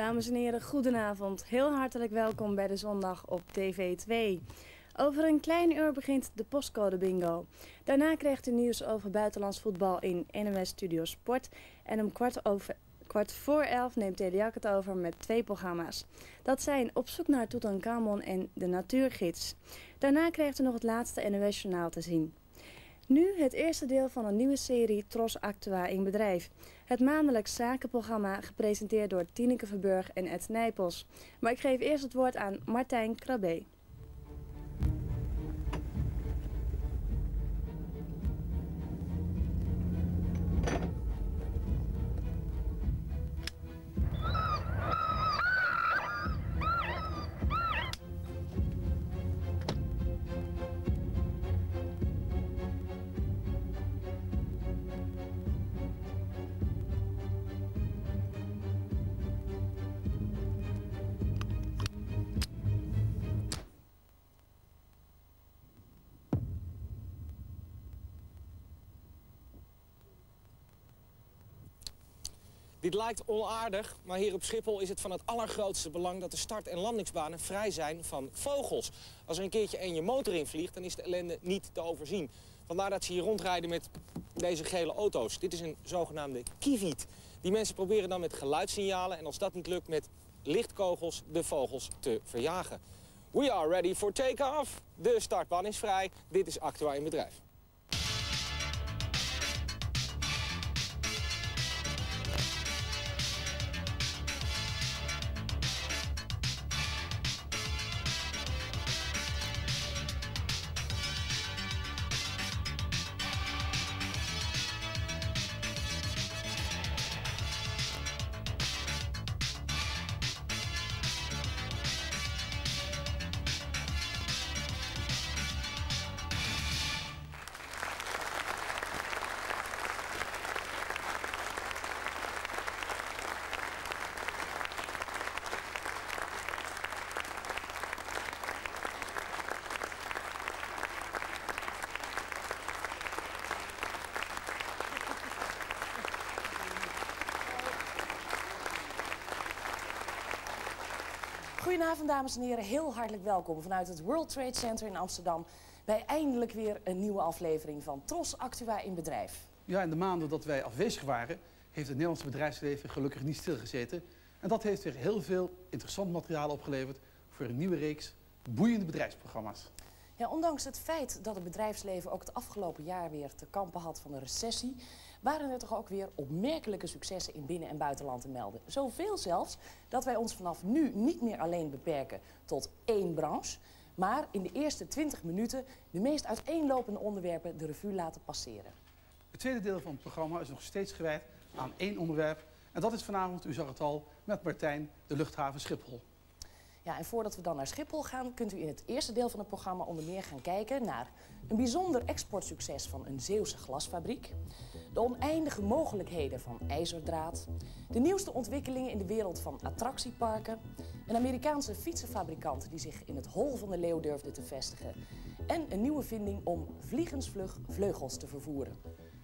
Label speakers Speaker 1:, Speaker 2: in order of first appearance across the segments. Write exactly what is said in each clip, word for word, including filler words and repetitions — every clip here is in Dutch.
Speaker 1: Dames en heren, goedenavond. Heel hartelijk welkom bij de Zondag op T V twee. Over een klein uur begint de postcode bingo. Daarna krijgt u nieuws over buitenlands voetbal in N O S Studio Sport. En om kwart, over, kwart voor elf neemt Teliak het over met twee programma's. Dat zijn Op zoek naar Tutankhamon en De Natuurgids. Daarna krijgt u nog het laatste N O S-journaal te zien. Nu het eerste deel van een nieuwe serie Tros Actua in Bedrijf. Het maandelijks zakenprogramma gepresenteerd door Tineke Verburg en Ed Nijpels. Maar ik geef eerst het woord aan Martijn Krabbe.
Speaker 2: Dit lijkt onaardig, maar hier op Schiphol is het van het allergrootste belang dat de start- en landingsbanen vrij zijn van vogels. Als er een keertje een je motor in vliegt, dan is de ellende niet te overzien. Vandaar dat ze hier rondrijden met deze gele auto's. Dit is een zogenaamde kievit. Die mensen proberen dan met geluidssignalen en als dat niet lukt met lichtkogels de vogels te verjagen. We are ready for take-off. De startbaan is vrij. Dit is Actua in Bedrijf.
Speaker 3: Goedenavond dames en heren, heel hartelijk welkom vanuit het World Trade Center in Amsterdam bij eindelijk weer een nieuwe aflevering van Tros Actua in Bedrijf.
Speaker 4: Ja, in de maanden dat wij afwezig waren, heeft het Nederlandse bedrijfsleven gelukkig niet stilgezeten. En dat heeft weer heel veel interessant materiaal opgeleverd voor een nieuwe reeks boeiende bedrijfsprogramma's.
Speaker 3: Ja, ondanks het feit dat het bedrijfsleven ook het afgelopen jaar weer te kampen had van een recessie, waren er toch ook weer opmerkelijke successen in binnen- en buitenland te melden. Zoveel zelfs dat wij ons vanaf nu niet meer alleen beperken tot één branche, maar in de eerste twintig minuten de meest uiteenlopende onderwerpen de revue laten passeren.
Speaker 4: Het tweede deel van het programma is nog steeds gewijd aan één onderwerp. En dat is vanavond, u zag het al, met Martijn, de luchthaven Schiphol.
Speaker 3: Ja, en voordat we dan naar Schiphol gaan, kunt u in het eerste deel van het programma onder meer gaan kijken naar een bijzonder exportsucces van een Zeeuwse glasfabriek, de oneindige mogelijkheden van ijzerdraad, de nieuwste ontwikkelingen in de wereld van attractieparken, een Amerikaanse fietsenfabrikant die zich in het hol van de leeuw durfde te vestigen en een nieuwe vinding om vliegensvlug vleugels te vervoeren.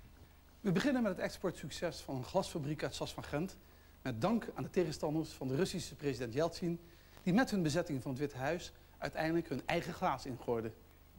Speaker 4: We beginnen met het exportsucces van een glasfabriek uit Sas van Gent, met dank aan de tegenstanders van de Russische president Yeltsin, die met hun bezetting van het Witte Huis uiteindelijk hun eigen glaas ingooiden.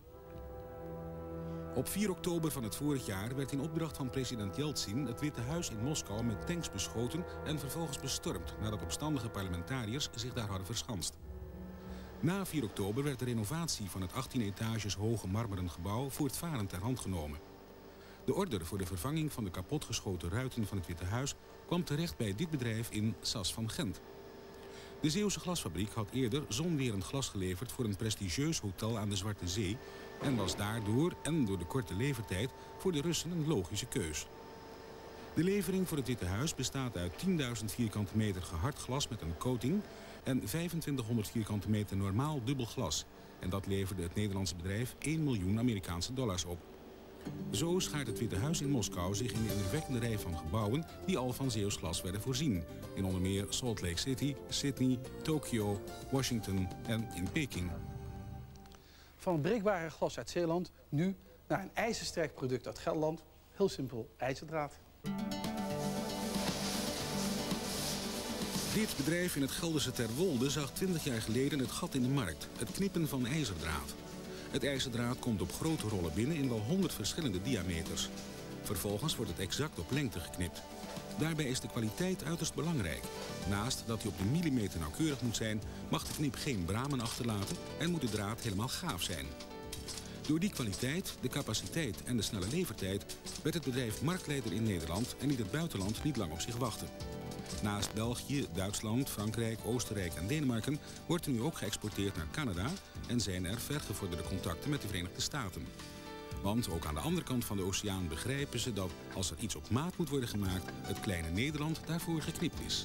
Speaker 5: Op vier oktober van het vorig jaar werd in opdracht van president Yeltsin het Witte Huis in Moskou met tanks beschoten en vervolgens bestormd nadat opstandige parlementariërs zich daar hadden verschanst. Na vier oktober werd de renovatie van het achttien etages hoge marmeren gebouw voortvarend ter hand genomen. De order voor de vervanging van de kapotgeschoten ruiten van het Witte Huis kwam terecht bij dit bedrijf in Sas van Gent. De Zeeuwse glasfabriek had eerder zonwerend glas geleverd voor een prestigieus hotel aan de Zwarte Zee en was daardoor en door de korte levertijd voor de Russen een logische keus. De levering voor het Witte Huis bestaat uit tienduizend vierkante meter gehard glas met een coating en vijfentwintighonderd vierkante meter normaal dubbel glas. En dat leverde het Nederlandse bedrijf één miljoen Amerikaanse dollars op. Zo schaart het Witte Huis in Moskou zich in de indrukwekkende rij van gebouwen die al van Zeeuws glas werden voorzien. In onder meer Salt Lake City, Sydney, Tokio, Washington en in Peking.
Speaker 4: Van het breekbare glas uit Zeeland nu naar een ijzersterk product uit Gelderland. Heel simpel, ijzerdraad.
Speaker 5: Dit bedrijf in het Gelderse Terwolde zag twintig jaar geleden het gat in de markt. Het knippen van ijzerdraad. Het ijzerdraad komt op grote rollen binnen in wel honderd verschillende diameters. Vervolgens wordt het exact op lengte geknipt. Daarbij is de kwaliteit uiterst belangrijk. Naast dat hij op de millimeter nauwkeurig moet zijn, mag de knip geen bramen achterlaten en moet de draad helemaal gaaf zijn. Door die kwaliteit, de capaciteit en de snelle levertijd werd het bedrijf marktleider in Nederland en liet het buitenland niet lang op zich wachten. Naast België, Duitsland, Frankrijk, Oostenrijk en Denemarken wordt er nu ook geëxporteerd naar Canada en zijn er vergevorderde contacten met de Verenigde Staten. Want ook aan de andere kant van de oceaan begrijpen ze dat als er iets op maat moet worden gemaakt, het kleine Nederland daarvoor geknipt is.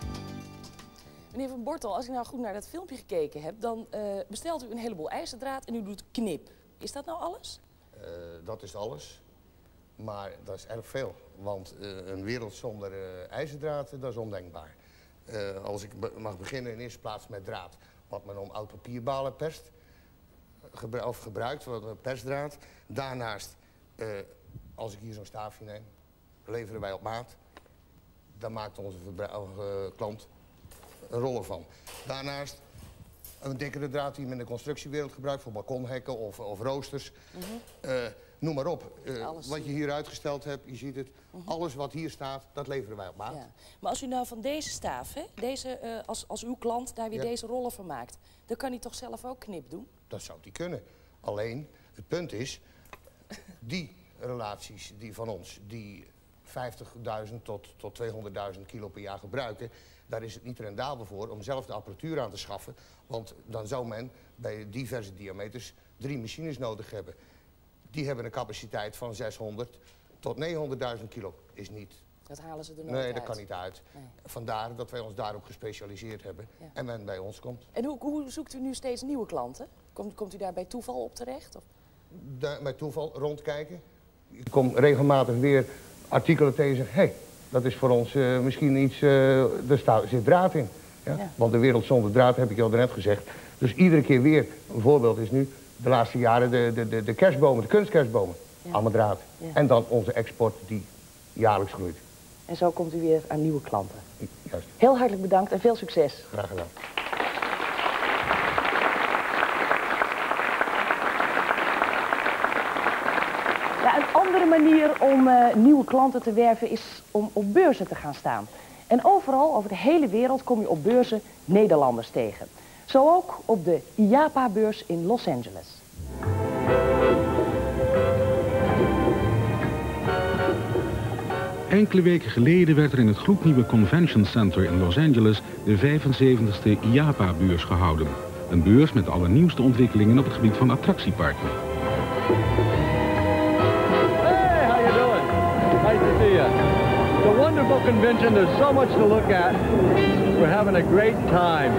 Speaker 3: Meneer Van Bortel, als ik nou goed naar dat filmpje gekeken heb, dan uh, bestelt u een heleboel ijzerdraad en u doet knip. Is dat nou alles?
Speaker 6: Uh, dat is alles. Maar dat is erg veel. Want uh, een wereld zonder uh, ijzerdraad, dat is ondenkbaar. Uh, als ik be mag beginnen in eerste plaats met draad. Wat men om oud papierbalen perst. Gebru of gebruikt, wat persdraad. Daarnaast, uh, als ik hier zo'n staafje neem, leveren wij op maat. Daar maakt onze uh, klant een rol van. Daarnaast een dikkere draad die men in de constructiewereld gebruikt voor balkonhekken of, of roosters. Mm-hmm. uh, noem maar op. Uh, wat je hier uitgesteld hebt, je ziet het. Mm-hmm. Alles wat hier staat, dat leveren wij op maat. Ja.
Speaker 3: Maar als u nou van deze staaf, hè, deze, uh, als, als uw klant daar weer ja. deze rollen van maakt, dan kan hij toch zelf ook knip doen?
Speaker 6: Dat zou hij kunnen. Alleen, het punt is, die relaties die van ons, die vijftigduizend tot, tot tweehonderdduizend kilo per jaar gebruiken, daar is het niet rendabel voor om zelf de apparatuur aan te schaffen. Want dan zou men bij diverse diameters drie machines nodig hebben. Die hebben een capaciteit van zeshonderd tot negenhonderdduizend kilo. Is niet.
Speaker 3: Dat halen ze er nooit
Speaker 6: Nee,
Speaker 3: uit.
Speaker 6: dat kan niet uit. Nee. Vandaar dat wij ons daarop gespecialiseerd hebben ja. en men bij ons komt.
Speaker 3: En hoe, hoe zoekt u nu steeds nieuwe klanten? Komt, komt u daar bij toeval op terecht? Of?
Speaker 6: Da bij toeval rondkijken. Ik kom regelmatig weer artikelen tegen en zeg, hé, hey, dat is voor ons uh, misschien iets, uh, er staat, zit draad in. Ja? Ja. Want de wereld zonder draad, heb ik al net gezegd. Dus iedere keer weer, een voorbeeld is nu, de laatste jaren de, de, de, de kerstbomen, de kunstkerstbomen. Ja. Allemaal draad. Ja. En dan onze export die jaarlijks groeit.
Speaker 3: En zo komt u weer aan nieuwe klanten.
Speaker 6: Juist.
Speaker 3: Heel hartelijk bedankt en veel succes.
Speaker 6: Graag gedaan.
Speaker 3: Ja, een andere manier om uh, nieuwe klanten te werven is om op beurzen te gaan staan. En overal over de hele wereld kom je op beurzen Nederlanders tegen. Zo ook op de I A P A-beurs in Los Angeles.
Speaker 5: Enkele weken geleden werd er in het gloednieuwe Convention Center in Los Angeles de vijfenzeventigste I A P A-beurs gehouden. Een beurs met de allernieuwste ontwikkelingen op het gebied van attractieparken.
Speaker 7: Hey, how you doing? Nice to see you. It's a wonderful convention. There's so much to look at. We're having a great time.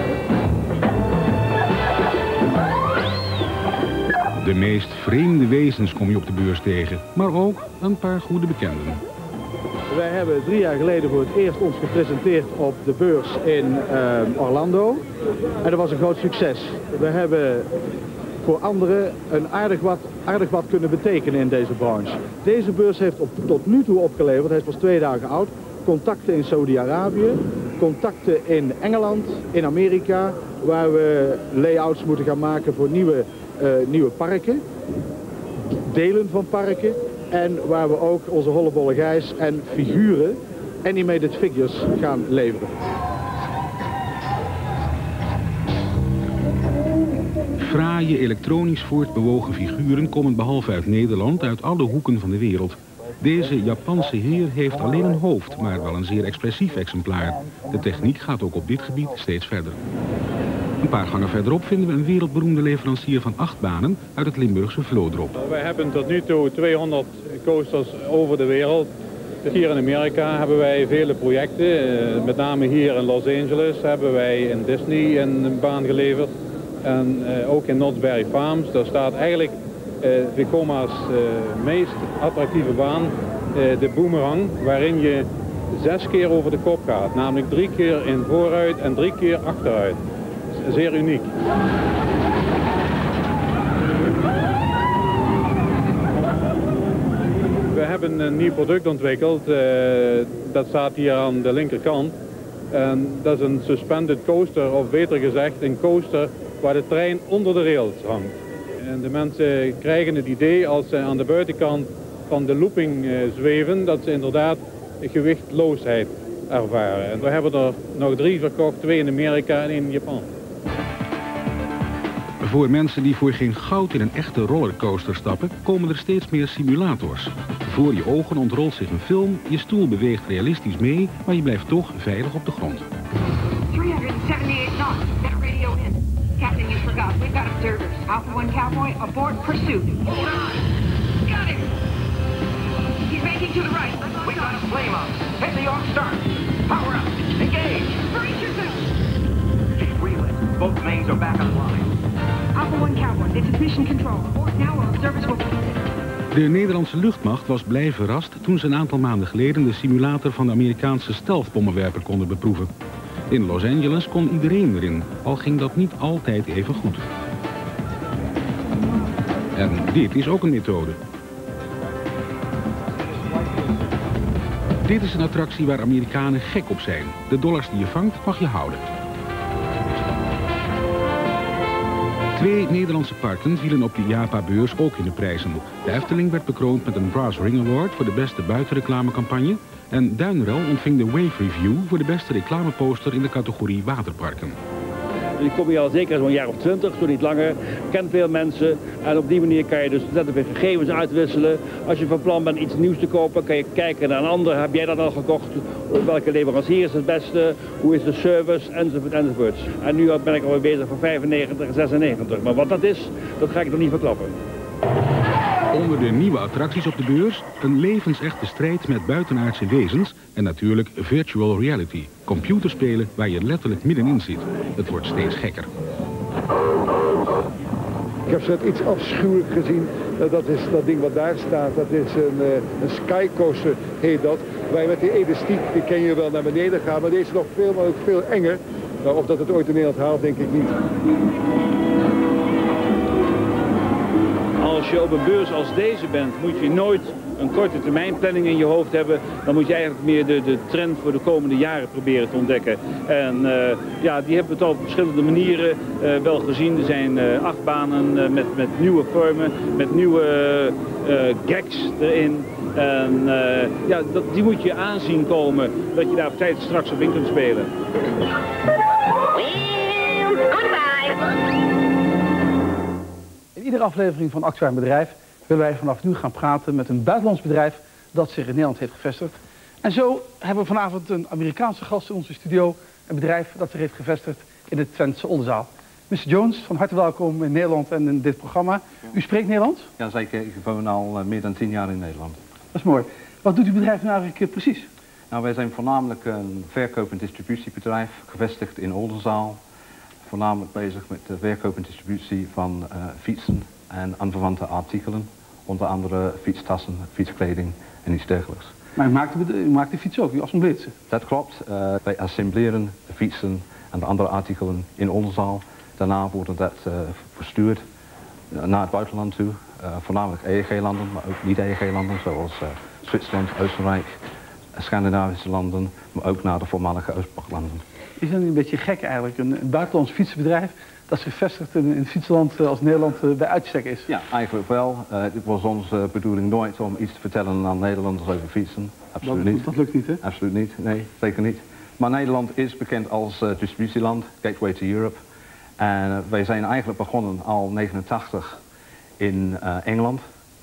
Speaker 5: De meest vreemde wezens kom je op de beurs tegen, maar ook een paar goede bekenden.
Speaker 7: Wij hebben drie jaar geleden voor het eerst ons gepresenteerd op de beurs in uh, Orlando. En dat was een groot succes. We hebben voor anderen een aardig wat, aardig wat kunnen betekenen in deze branche. Deze beurs heeft op, tot nu toe opgeleverd, hij is pas twee dagen oud, contacten in Saudi-Arabië, contacten in Engeland, in Amerika, waar we layouts moeten gaan maken voor nieuwe, uh, nieuwe parken, delen van parken. En waar we ook onze hollebolle gijs en figuren, animated figures, gaan leveren.
Speaker 5: Fraaie, elektronisch voortbewogen figuren komen behalve uit Nederland uit alle hoeken van de wereld. Deze Japanse heer heeft alleen een hoofd, maar wel een zeer expressief exemplaar. De techniek gaat ook op dit gebied steeds verder. Een paar gangen verderop vinden we een wereldberoemde leverancier van achtbanen uit het Limburgse Vlodrop.
Speaker 8: Wij hebben tot nu toe tweehonderd coasters over de wereld. Hier in Amerika hebben wij vele projecten. Met name hier in Los Angeles hebben wij in Disney een baan geleverd. En ook in Knott's Berry Farms. Daar staat eigenlijk Vecoma's meest attractieve baan, de boomerang, waarin je zes keer over de kop gaat. Namelijk drie keer in vooruit en drie keer achteruit. Zeer uniek. We hebben een nieuw product ontwikkeld. Uh, dat staat hier aan de linkerkant. En dat is een suspended coaster, of beter gezegd een coaster waar de trein onder de rails hangt. En de mensen krijgen het idee als ze aan de buitenkant van de looping uh, zweven, dat ze inderdaad gewichtloosheid ervaren. En we hebben er nog drie verkocht, twee in Amerika en één in Japan.
Speaker 5: Voor mensen die voor geen goud in een echte rollercoaster stappen, komen er steeds meer simulators. Voor je ogen ontrolt zich een film, je stoel beweegt realistisch mee, maar je blijft toch veilig op de grond.
Speaker 9: driehonderdzevenenzeventig knots, set radio in. Captain, you forgot, we've got observers. Alpha one Cowboy, aboard pursuit. Hold on! Got him! He's making to the right. We got a flame up. Hit the off start. Power up. Engage. Brace yourself. Relit. Both mains are back online. Alpha one Cowboy, this is mission control. Aboard now, our observers will...
Speaker 5: De Nederlandse luchtmacht was blij verrast toen ze een aantal maanden geleden de simulator van de Amerikaanse stealthbommenwerper konden beproeven. In Los Angeles kon iedereen erin, al ging dat niet altijd even goed. En dit is ook een methode. Dit is een attractie waar Amerikanen gek op zijn. De dollars die je vangt mag je houden. Twee Nederlandse parken vielen op de IAPA-beurs ook in de prijzen. De Efteling werd bekroond met een Brass Ring Award voor de beste buitenreclamecampagne. En Duinrel ontving de Wave Review voor de beste reclameposter in de categorie waterparken.
Speaker 10: Je kom hier al zeker zo'n jaar of twintig, zo niet langer. Kent veel mensen en op die manier kan je dus net weer gegevens uitwisselen. Als je van plan bent iets nieuws te kopen, kan je kijken naar een ander. Heb jij dat al gekocht? Welke leverancier is het beste? Hoe is de service? Enzovoort, enzovoort. En nu ben ik alweer bezig van vijfennegentig en zesennegentig. Maar wat dat is, dat ga ik nog niet verklappen.
Speaker 5: Onder de nieuwe attracties op de beurs een levensechte strijd met buitenaardse wezens en natuurlijk virtual reality. Computerspelen waar je letterlijk middenin zit. Het wordt steeds gekker.
Speaker 7: Ik heb zo iets afschuwelijk gezien. Dat is dat ding wat daar staat. Dat is een, een skycoaster, heet dat. Waar je met die elastiek, die ken je wel, naar beneden gaat. Maar deze is nog veel, maar ook veel enger. Nou, of dat het ooit in Nederland haalt, denk ik niet.
Speaker 10: Als je op een beurs als deze bent, moet je nooit een korte termijn planning in je hoofd hebben. Dan moet je eigenlijk meer de, de trend voor de komende jaren proberen te ontdekken. En uh, ja, die hebben we het al op verschillende manieren uh, wel gezien. Er zijn uh, achtbanen uh, met, met nieuwe vormen, met nieuwe uh, uh, gags erin. En uh, ja, dat, die moet je aanzien komen, dat je daar op tijd straks op in kunt spelen.
Speaker 4: In iedere aflevering van Actueel Bedrijf willen wij vanaf nu gaan praten met een buitenlands bedrijf dat zich in Nederland heeft gevestigd. En zo hebben we vanavond een Amerikaanse gast in onze studio, een bedrijf dat zich heeft gevestigd in de Twentse Oldenzaal. mister Jones, van harte welkom in Nederland en in dit programma. U spreekt Nederlands?
Speaker 11: Ja, zeker. Ik woon al uh, meer dan tien jaar in Nederland.
Speaker 4: Dat is mooi. Wat doet uw bedrijf nou eigenlijk uh, precies?
Speaker 11: Nou, wij zijn voornamelijk een verkoop- en distributiebedrijf, gevestigd in Oldenzaal. Voornamelijk bezig met de verkoop en distributie van uh, fietsen en aanverwante artikelen. Onder andere fietstassen, fietskleding en iets dergelijks.
Speaker 4: Maar u maakt de, u maakt de fiets ook, u assembleert ze?
Speaker 11: Dat klopt. Uh, wij assembleren de fietsen en de andere artikelen in Oldenzaal. Daarna worden dat uh, verstuurd naar het buitenland toe. Uh, voornamelijk E E G-landen, maar ook niet-E E G-landen zoals uh, Zwitserland, Oostenrijk, Scandinavische landen, maar ook naar de voormalige Oostbloklanden.
Speaker 4: Is dat niet een beetje gek eigenlijk, een, een buitenlands fietsenbedrijf dat zich vestigt in een fietsland als Nederland uh, bij uitstek is?
Speaker 11: Ja, eigenlijk wel. Uh, het was onze bedoeling nooit om iets te vertellen aan Nederlanders over fietsen. Absoluut
Speaker 4: dat,
Speaker 11: niet.
Speaker 4: Dat lukt niet, hè?
Speaker 11: Absoluut niet, nee, zeker niet. Maar Nederland is bekend als uh, distributieland, Gateway to Europe. En uh, wij zijn eigenlijk begonnen al negenentachtig in uh, Engeland.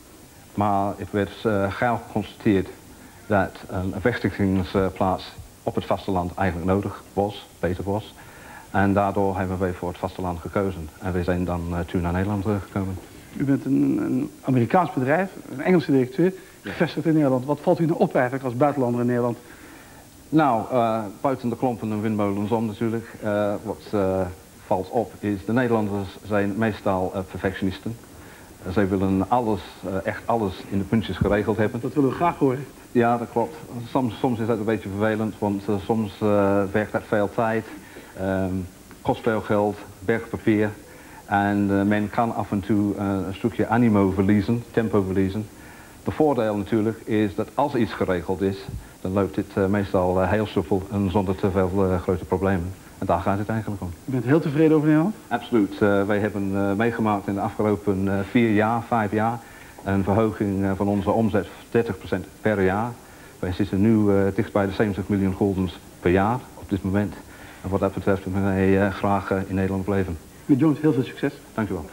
Speaker 11: Maar het werd uh, gauw geconstateerd dat een vestigingsplaats op het vasteland eigenlijk nodig was, beter was. En daardoor hebben wij voor het vasteland gekozen. En wij zijn dan uh, toen naar Nederland teruggekomen.
Speaker 4: U bent een, een Amerikaans bedrijf, een Engelse directeur, gevestigd in Nederland. Wat valt u nou op eigenlijk als buitenlander in Nederland?
Speaker 11: Nou, uh, buiten de klompen en windmolens om natuurlijk. Uh, wat uh, valt op is, de Nederlanders zijn meestal uh, perfectionisten. Uh, zij willen alles, uh, echt alles in de puntjes geregeld hebben.
Speaker 4: Dat willen we graag horen.
Speaker 11: Ja, dat klopt. Soms, soms is dat een beetje vervelend, want uh, soms uh, werkt dat veel tijd, um, kost veel geld, berg papier. En uh, men kan af en toe uh, een stukje animo verliezen, tempo verliezen. De voordeel natuurlijk is dat als iets geregeld is, dan loopt dit uh, meestal uh, heel soepel en zonder te veel uh, grote problemen. En daar gaat het eigenlijk om.
Speaker 4: U bent heel tevreden over Nederland?
Speaker 11: Absoluut. Uh, wij hebben uh, meegemaakt in de afgelopen uh, vier jaar, vijf jaar, een verhoging uh, van onze omzet van dertig procent per jaar. Wij zitten nu uh, dicht bij de zeventig miljoen guldens per jaar op dit moment. En wat dat betreft willen wij uh, graag uh, in Nederland blijven.
Speaker 4: Meneer Jones, heel veel succes.
Speaker 11: Dank u wel.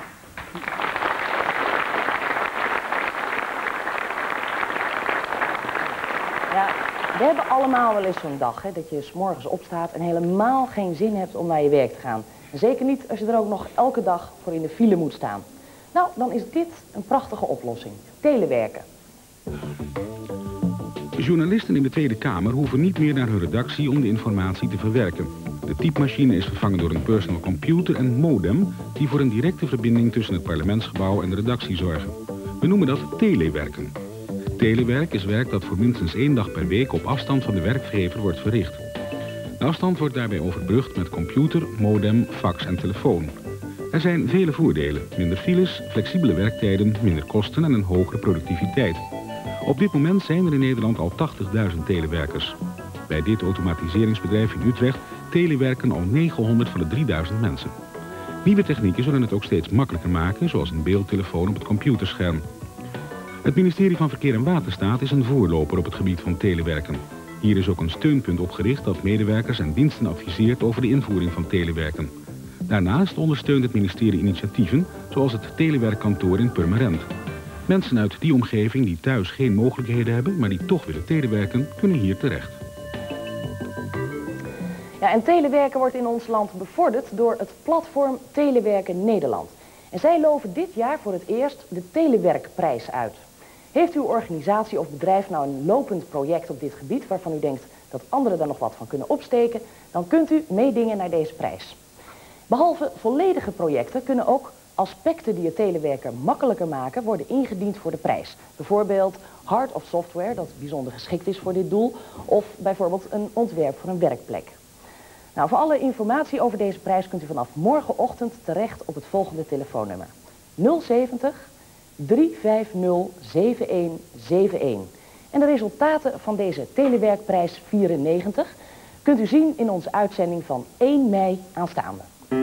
Speaker 3: Ja, we hebben allemaal wel eens zo'n dag, hè, dat je 's morgens opstaat en helemaal geen zin hebt om naar je werk te gaan. En zeker niet als je er ook nog elke dag voor in de file moet staan. Nou, dan is dit een prachtige oplossing. Telewerken.
Speaker 5: Journalisten in de Tweede Kamer hoeven niet meer naar hun redactie om de informatie te verwerken. De typemachine is vervangen door een personal computer en modem die voor een directe verbinding tussen het parlementsgebouw en de redactie zorgen. We noemen dat telewerken. Telewerk is werk dat voor minstens één dag per week op afstand van de werkgever wordt verricht. De afstand wordt daarbij overbrugd met computer, modem, fax en telefoon. Er zijn vele voordelen: minder files, flexibele werktijden, minder kosten en een hogere productiviteit. Op dit moment zijn er in Nederland al tachtigduizend telewerkers. Bij dit automatiseringsbedrijf in Utrecht telewerken al negenhonderd van de drieduizend mensen. Nieuwe technieken zullen het ook steeds makkelijker maken, zoals een beeldtelefoon op het computerscherm. Het ministerie van Verkeer en Waterstaat is een voorloper op het gebied van telewerken. Hier is ook een steunpunt opgericht dat medewerkers en diensten adviseert over de invoering van telewerken. Daarnaast ondersteunt het ministerie initiatieven zoals het telewerkkantoor in Purmerend. Mensen uit die omgeving die thuis geen mogelijkheden hebben, maar die toch willen telewerken, kunnen hier terecht.
Speaker 3: Ja, en telewerken wordt in ons land bevorderd door het platform Telewerken Nederland. En zij loven dit jaar voor het eerst de Telewerkprijs uit. Heeft uw organisatie of bedrijf nou een lopend project op dit gebied waarvan u denkt dat anderen daar nog wat van kunnen opsteken, dan kunt u meedingen naar deze prijs. Behalve volledige projecten kunnen ook aspecten die het telewerken makkelijker maken worden ingediend voor de prijs. Bijvoorbeeld hard- of software dat bijzonder geschikt is voor dit doel, of bijvoorbeeld een ontwerp voor een werkplek. Nou, voor alle informatie over deze prijs kunt u vanaf morgenochtend terecht op het volgende telefoonnummer: nul zeventig, drie vijf nul, zeven een zeven een. En de resultaten van deze Telewerkprijs vierennegentig kunt u zien in onze uitzending van één mei aanstaande.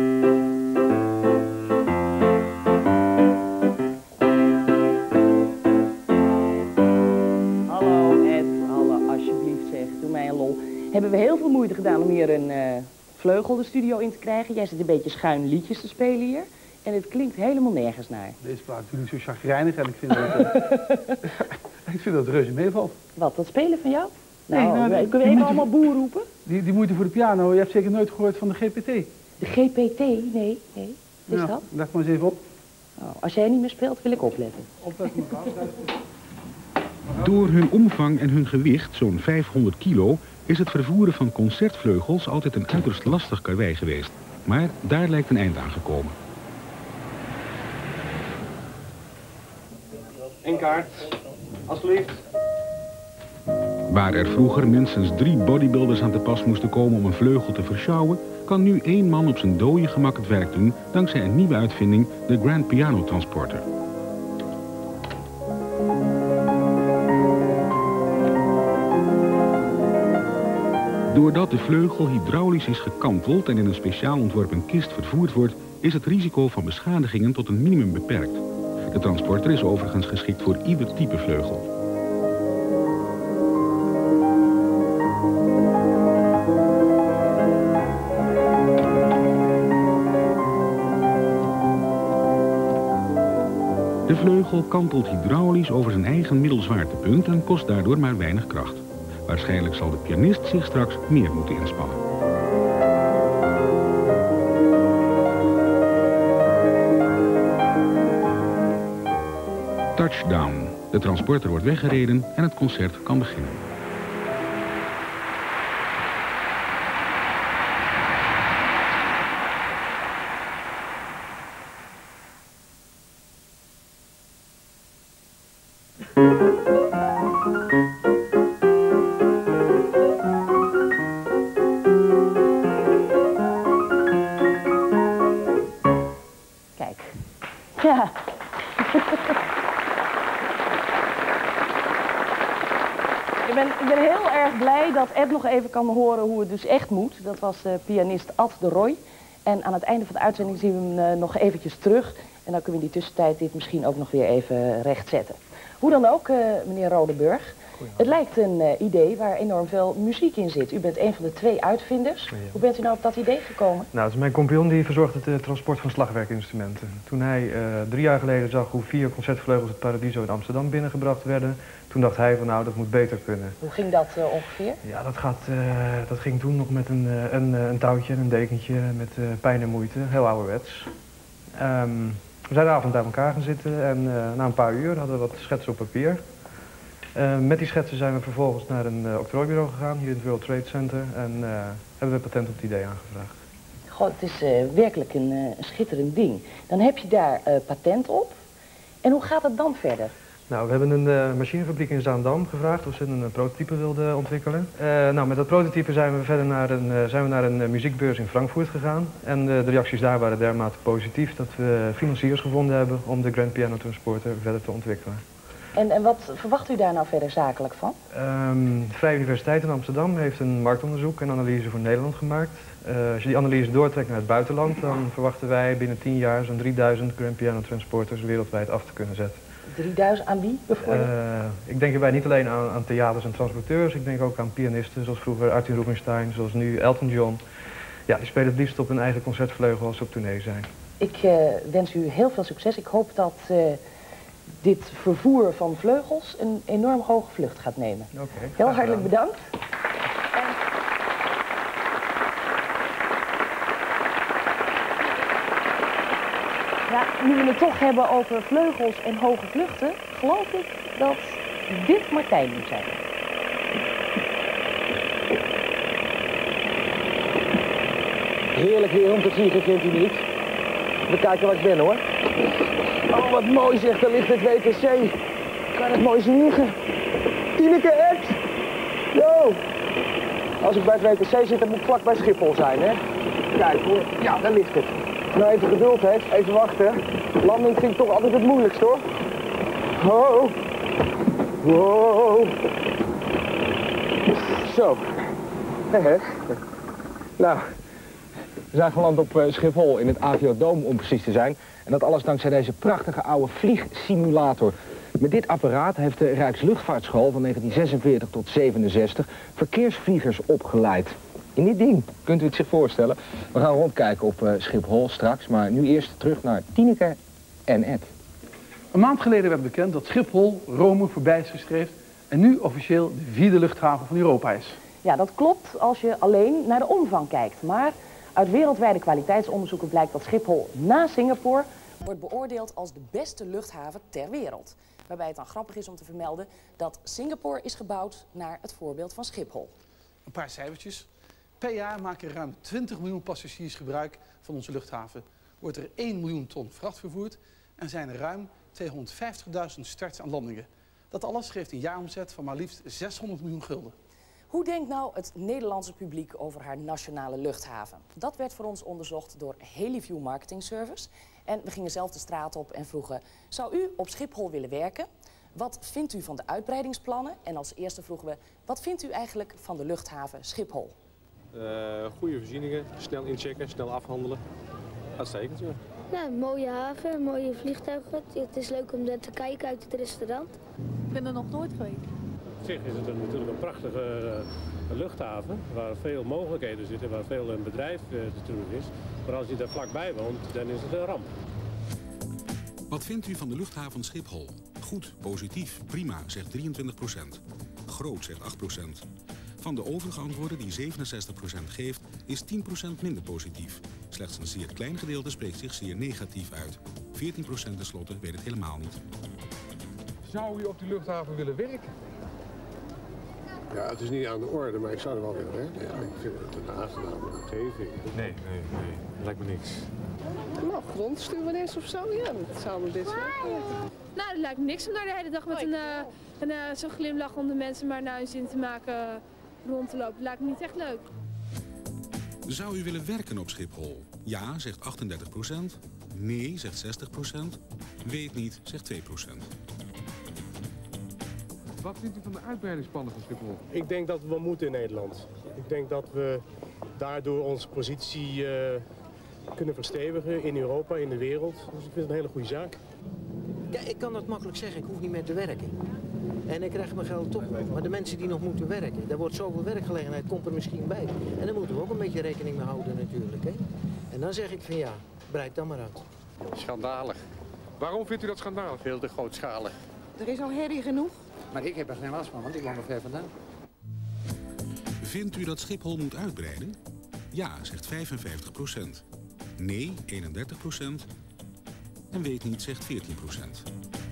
Speaker 3: Hallo Ed, hallo alsjeblieft zeg, doe mij een lol. Hebben we heel veel moeite gedaan om hier een uh, vleugel de studio in te krijgen. Jij zit een beetje schuin liedjes te spelen hier. En het klinkt helemaal nergens naar.
Speaker 4: Deze plaat is natuurlijk zo chagrijnig en ik vind dat, uh, ik vind dat het reuze meevalt.
Speaker 3: Wat, dat spelen van jou? Nou,
Speaker 4: nee, nou
Speaker 3: nee, kunnen we even allemaal boer roepen?
Speaker 4: Die, die moeite voor de piano, je hebt zeker nooit gehoord van de G P T.
Speaker 3: De G P T? Nee, nee. Is
Speaker 4: ja,
Speaker 3: dat?
Speaker 4: Leg maar eens even op.
Speaker 3: Oh, als jij niet meer speelt, wil ik opletten.
Speaker 4: Opletten mevrouw.
Speaker 5: Door hun omvang en hun gewicht, zo'n vijfhonderd kilo, is het vervoeren van concertvleugels altijd een uiterst lastig karwei geweest. Maar daar lijkt een eind aan gekomen.
Speaker 12: Een kaart, alsjeblieft.
Speaker 5: Waar er vroeger minstens drie bodybuilders aan te pas moesten komen om een vleugel te versjouwen, kan nu één man op zijn dode gemak het werk doen dankzij een nieuwe uitvinding, de Grand Piano Transporter. Doordat de vleugel hydraulisch is gekanteld en in een speciaal ontworpen kist vervoerd wordt, is het risico van beschadigingen tot een minimum beperkt. De transporter is overigens geschikt voor ieder type vleugel. De vleugel kantelt hydraulisch over zijn eigen middelzwaartepunt en kost daardoor maar weinig kracht. Waarschijnlijk zal de pianist zich straks meer moeten inspannen. Touchdown. De transporter wordt weggereden en het concert kan beginnen.
Speaker 3: Ja. ik, ben, ik ben heel erg blij dat Ed nog even kan horen hoe het dus echt moet. Dat was uh, pianist Ad de Roy. En aan het einde van de uitzending zien we hem uh, nog eventjes terug. En dan kunnen we in die tussentijd dit misschien ook nog weer even rechtzetten. Hoe dan ook, uh, meneer Rodeburg. Het lijkt een uh, idee waar enorm veel muziek in zit. U bent een van de twee uitvinders. Ja. Hoe bent u nou op dat idee gekomen?
Speaker 13: Nou, het is mijn compagnon die verzorgt het uh, transport van slagwerkinstrumenten. Toen hij uh, drie jaar geleden zag hoe vier concertvleugels het Paradiso in Amsterdam binnengebracht werden, toen dacht hij van nou, dat moet beter kunnen.
Speaker 3: Hoe ging dat uh, ongeveer?
Speaker 13: Ja, dat, gaat, uh, dat ging toen nog met een, uh, een, uh, een touwtje en een dekentje met uh, pijn en moeite. Heel ouderwets. Um, we zijn de avond bij elkaar gaan zitten en uh, na een paar uur hadden we wat schetsen op papier. Uh, met die schetsen zijn we vervolgens naar een uh, octrooibureau gegaan, hier in het World Trade Center. En uh, hebben we patent op het idee aangevraagd.
Speaker 3: Goh, het is uh, werkelijk een, uh, een schitterend ding. Dan heb je daar uh, patent op. En hoe gaat het dan verder?
Speaker 13: Nou, we hebben een uh, machinefabriek in Zaandam gevraagd of ze een uh, prototype wilden ontwikkelen. Uh, nou, met dat prototype zijn we verder naar een, uh, zijn we naar een uh, muziekbeurs in Frankfurt gegaan. En uh, de reacties daar waren dermate positief dat we financiers gevonden hebben om de Grand Piano Transporter verder te ontwikkelen.
Speaker 3: En, en wat verwacht u daar nou verder zakelijk van?
Speaker 13: Um, de Vrije Universiteit in Amsterdam heeft een marktonderzoek en analyse voor Nederland gemaakt. Uh, als je die analyse doortrekt naar het buitenland, dan verwachten wij binnen tien jaar zo'n drieduizend Grand Piano Transporters wereldwijd af te kunnen zetten.
Speaker 3: drieduizend aan wie bijvoorbeeld? Uh,
Speaker 13: ik denk erbij niet alleen aan, aan theaters en transporteurs, ik denk ook aan pianisten zoals vroeger Arthur Rubinstein, zoals nu Elton John. Ja, die spelen het liefst op hun eigen concertvleugel als ze op tournee zijn.
Speaker 3: Ik uh, wens u heel veel succes. Ik hoop dat uh, dit vervoer van vleugels een enorm hoge vlucht gaat nemen.
Speaker 13: Okay,
Speaker 3: heel hartelijk bedankt. Ja, nu we het toch hebben over vleugels en hoge vluchten, geloof ik dat dit Martijn moet zijn.
Speaker 14: Heerlijk weer om te vliegen, vindt u niet? We kijken waar ik ben, hoor. Oh, wat mooi zeg, daar ligt het W T C. Kan het mooi vliegen. Tineke, Ed! Yo! Als ik bij het W T C zit, dan moet ik vlak bij Schiphol zijn, hè? Kijk hoor, ja, daar ligt het. Nou, even geduld, hè. Even wachten. Landing vind ik toch altijd het moeilijkst, hoor. Oh. Wow. Zo. Hehe. Nou, we zijn geland op uh, Schiphol in het Aviodome om precies te zijn. En dat alles dankzij deze prachtige oude vliegsimulator. Met dit apparaat heeft de Rijksluchtvaartschool van negentien zesenveertig tot zevenenzestig verkeersvliegers opgeleid. In dit ding, kunt u het zich voorstellen. We gaan rondkijken op uh, Schiphol straks, maar nu eerst terug naar Tineke en Ed.
Speaker 4: Een maand geleden werd bekend dat Schiphol Rome voorbij is geschreven en nu officieel de vierde luchthaven van Europa is.
Speaker 3: Ja, dat klopt als je alleen naar de omvang kijkt. Maar uit wereldwijde kwaliteitsonderzoeken blijkt dat Schiphol na Singapore wordt beoordeeld als de beste luchthaven ter wereld. Waarbij het dan grappig is om te vermelden dat Singapore is gebouwd naar het voorbeeld van Schiphol.
Speaker 4: Een paar cijfertjes. Per jaar maken ruim twintig miljoen passagiers gebruik van onze luchthaven. Wordt er één miljoen ton vracht vervoerd en zijn er ruim tweehonderdvijftigduizend starts en landingen. Dat alles geeft een jaaromzet van maar liefst zeshonderd miljoen gulden.
Speaker 3: Hoe denkt nou het Nederlandse publiek over haar nationale luchthaven? Dat werd voor ons onderzocht door Helieview Marketing Service. En we gingen zelf de straat op en vroegen, zou u op Schiphol willen werken? Wat vindt u van de uitbreidingsplannen? En als eerste vroegen we, wat vindt u eigenlijk van de luchthaven Schiphol?
Speaker 15: Uh, goede voorzieningen, snel inchecken, snel afhandelen. Uitstekend, ja.
Speaker 16: Nou, een mooie haven, mooie vliegtuigen. Het is leuk om te kijken uit het restaurant.
Speaker 17: Ik ben er nog nooit geweest.
Speaker 18: Op zich is het een, natuurlijk een prachtige uh, luchthaven waar veel mogelijkheden zitten, waar veel een bedrijf uh, te doen is. Maar als je daar vlakbij woont, dan is het een ramp.
Speaker 5: Wat vindt u van de luchthaven Schiphol? Goed, positief, prima, zegt drieëntwintig procent. Groot, zegt acht procent. Van de overige antwoorden die zevenenzestig procent geeft, is tien procent minder positief. Slechts een zeer klein gedeelte spreekt zich zeer negatief uit. veertien procent tenslotte weet het helemaal niet.
Speaker 19: Zou u op die luchthaven willen werken?
Speaker 15: Ja, het is niet aan de orde, maar ik zou er wel willen werken. Ja, ik vind het een aangename omgeving.
Speaker 19: Nee, nee, nee. Lijkt me niks.
Speaker 17: Nou, grondstewardess of zo, ja, dat zou me best wel. Nou, het lijkt me niks om daar de hele dag met een, uh, een uh, zo'n glimlach om de mensen maar naar hun zin te maken uh, rond te lopen. Dat lijkt me niet echt leuk.
Speaker 5: Zou u willen werken op Schiphol? Ja, zegt achtendertig procent. Nee, zegt zestig procent. Weet niet, zegt twee procent.
Speaker 19: Wat vindt u van de uitbreidingsplannen van Schiphol?
Speaker 12: Ik denk dat we wel moeten in Nederland. Ik denk dat we daardoor onze positie uh, kunnen verstevigen in Europa, in de wereld. Dus ik vind het een hele goede zaak.
Speaker 20: Ja, ik kan dat makkelijk zeggen. Ik hoef niet meer te werken. En ik krijg mijn geld toch wel. Maar de mensen die nog moeten werken, daar wordt zoveel werkgelegenheid, komt er misschien bij. En daar moeten we ook een beetje rekening mee houden natuurlijk. Hè? En dan zeg ik van ja, breid dan maar uit.
Speaker 19: Schandalig. Waarom vindt u dat schandalig?
Speaker 20: Veel te grootschalig.
Speaker 21: Er is al herrie genoeg.
Speaker 20: Maar ik heb er geen last van, want ik woon er ver vandaan.
Speaker 5: Vindt u dat Schiphol moet uitbreiden? Ja, zegt vijfenvijftig procent. Nee, eenendertig procent. En weet niet, zegt veertien procent.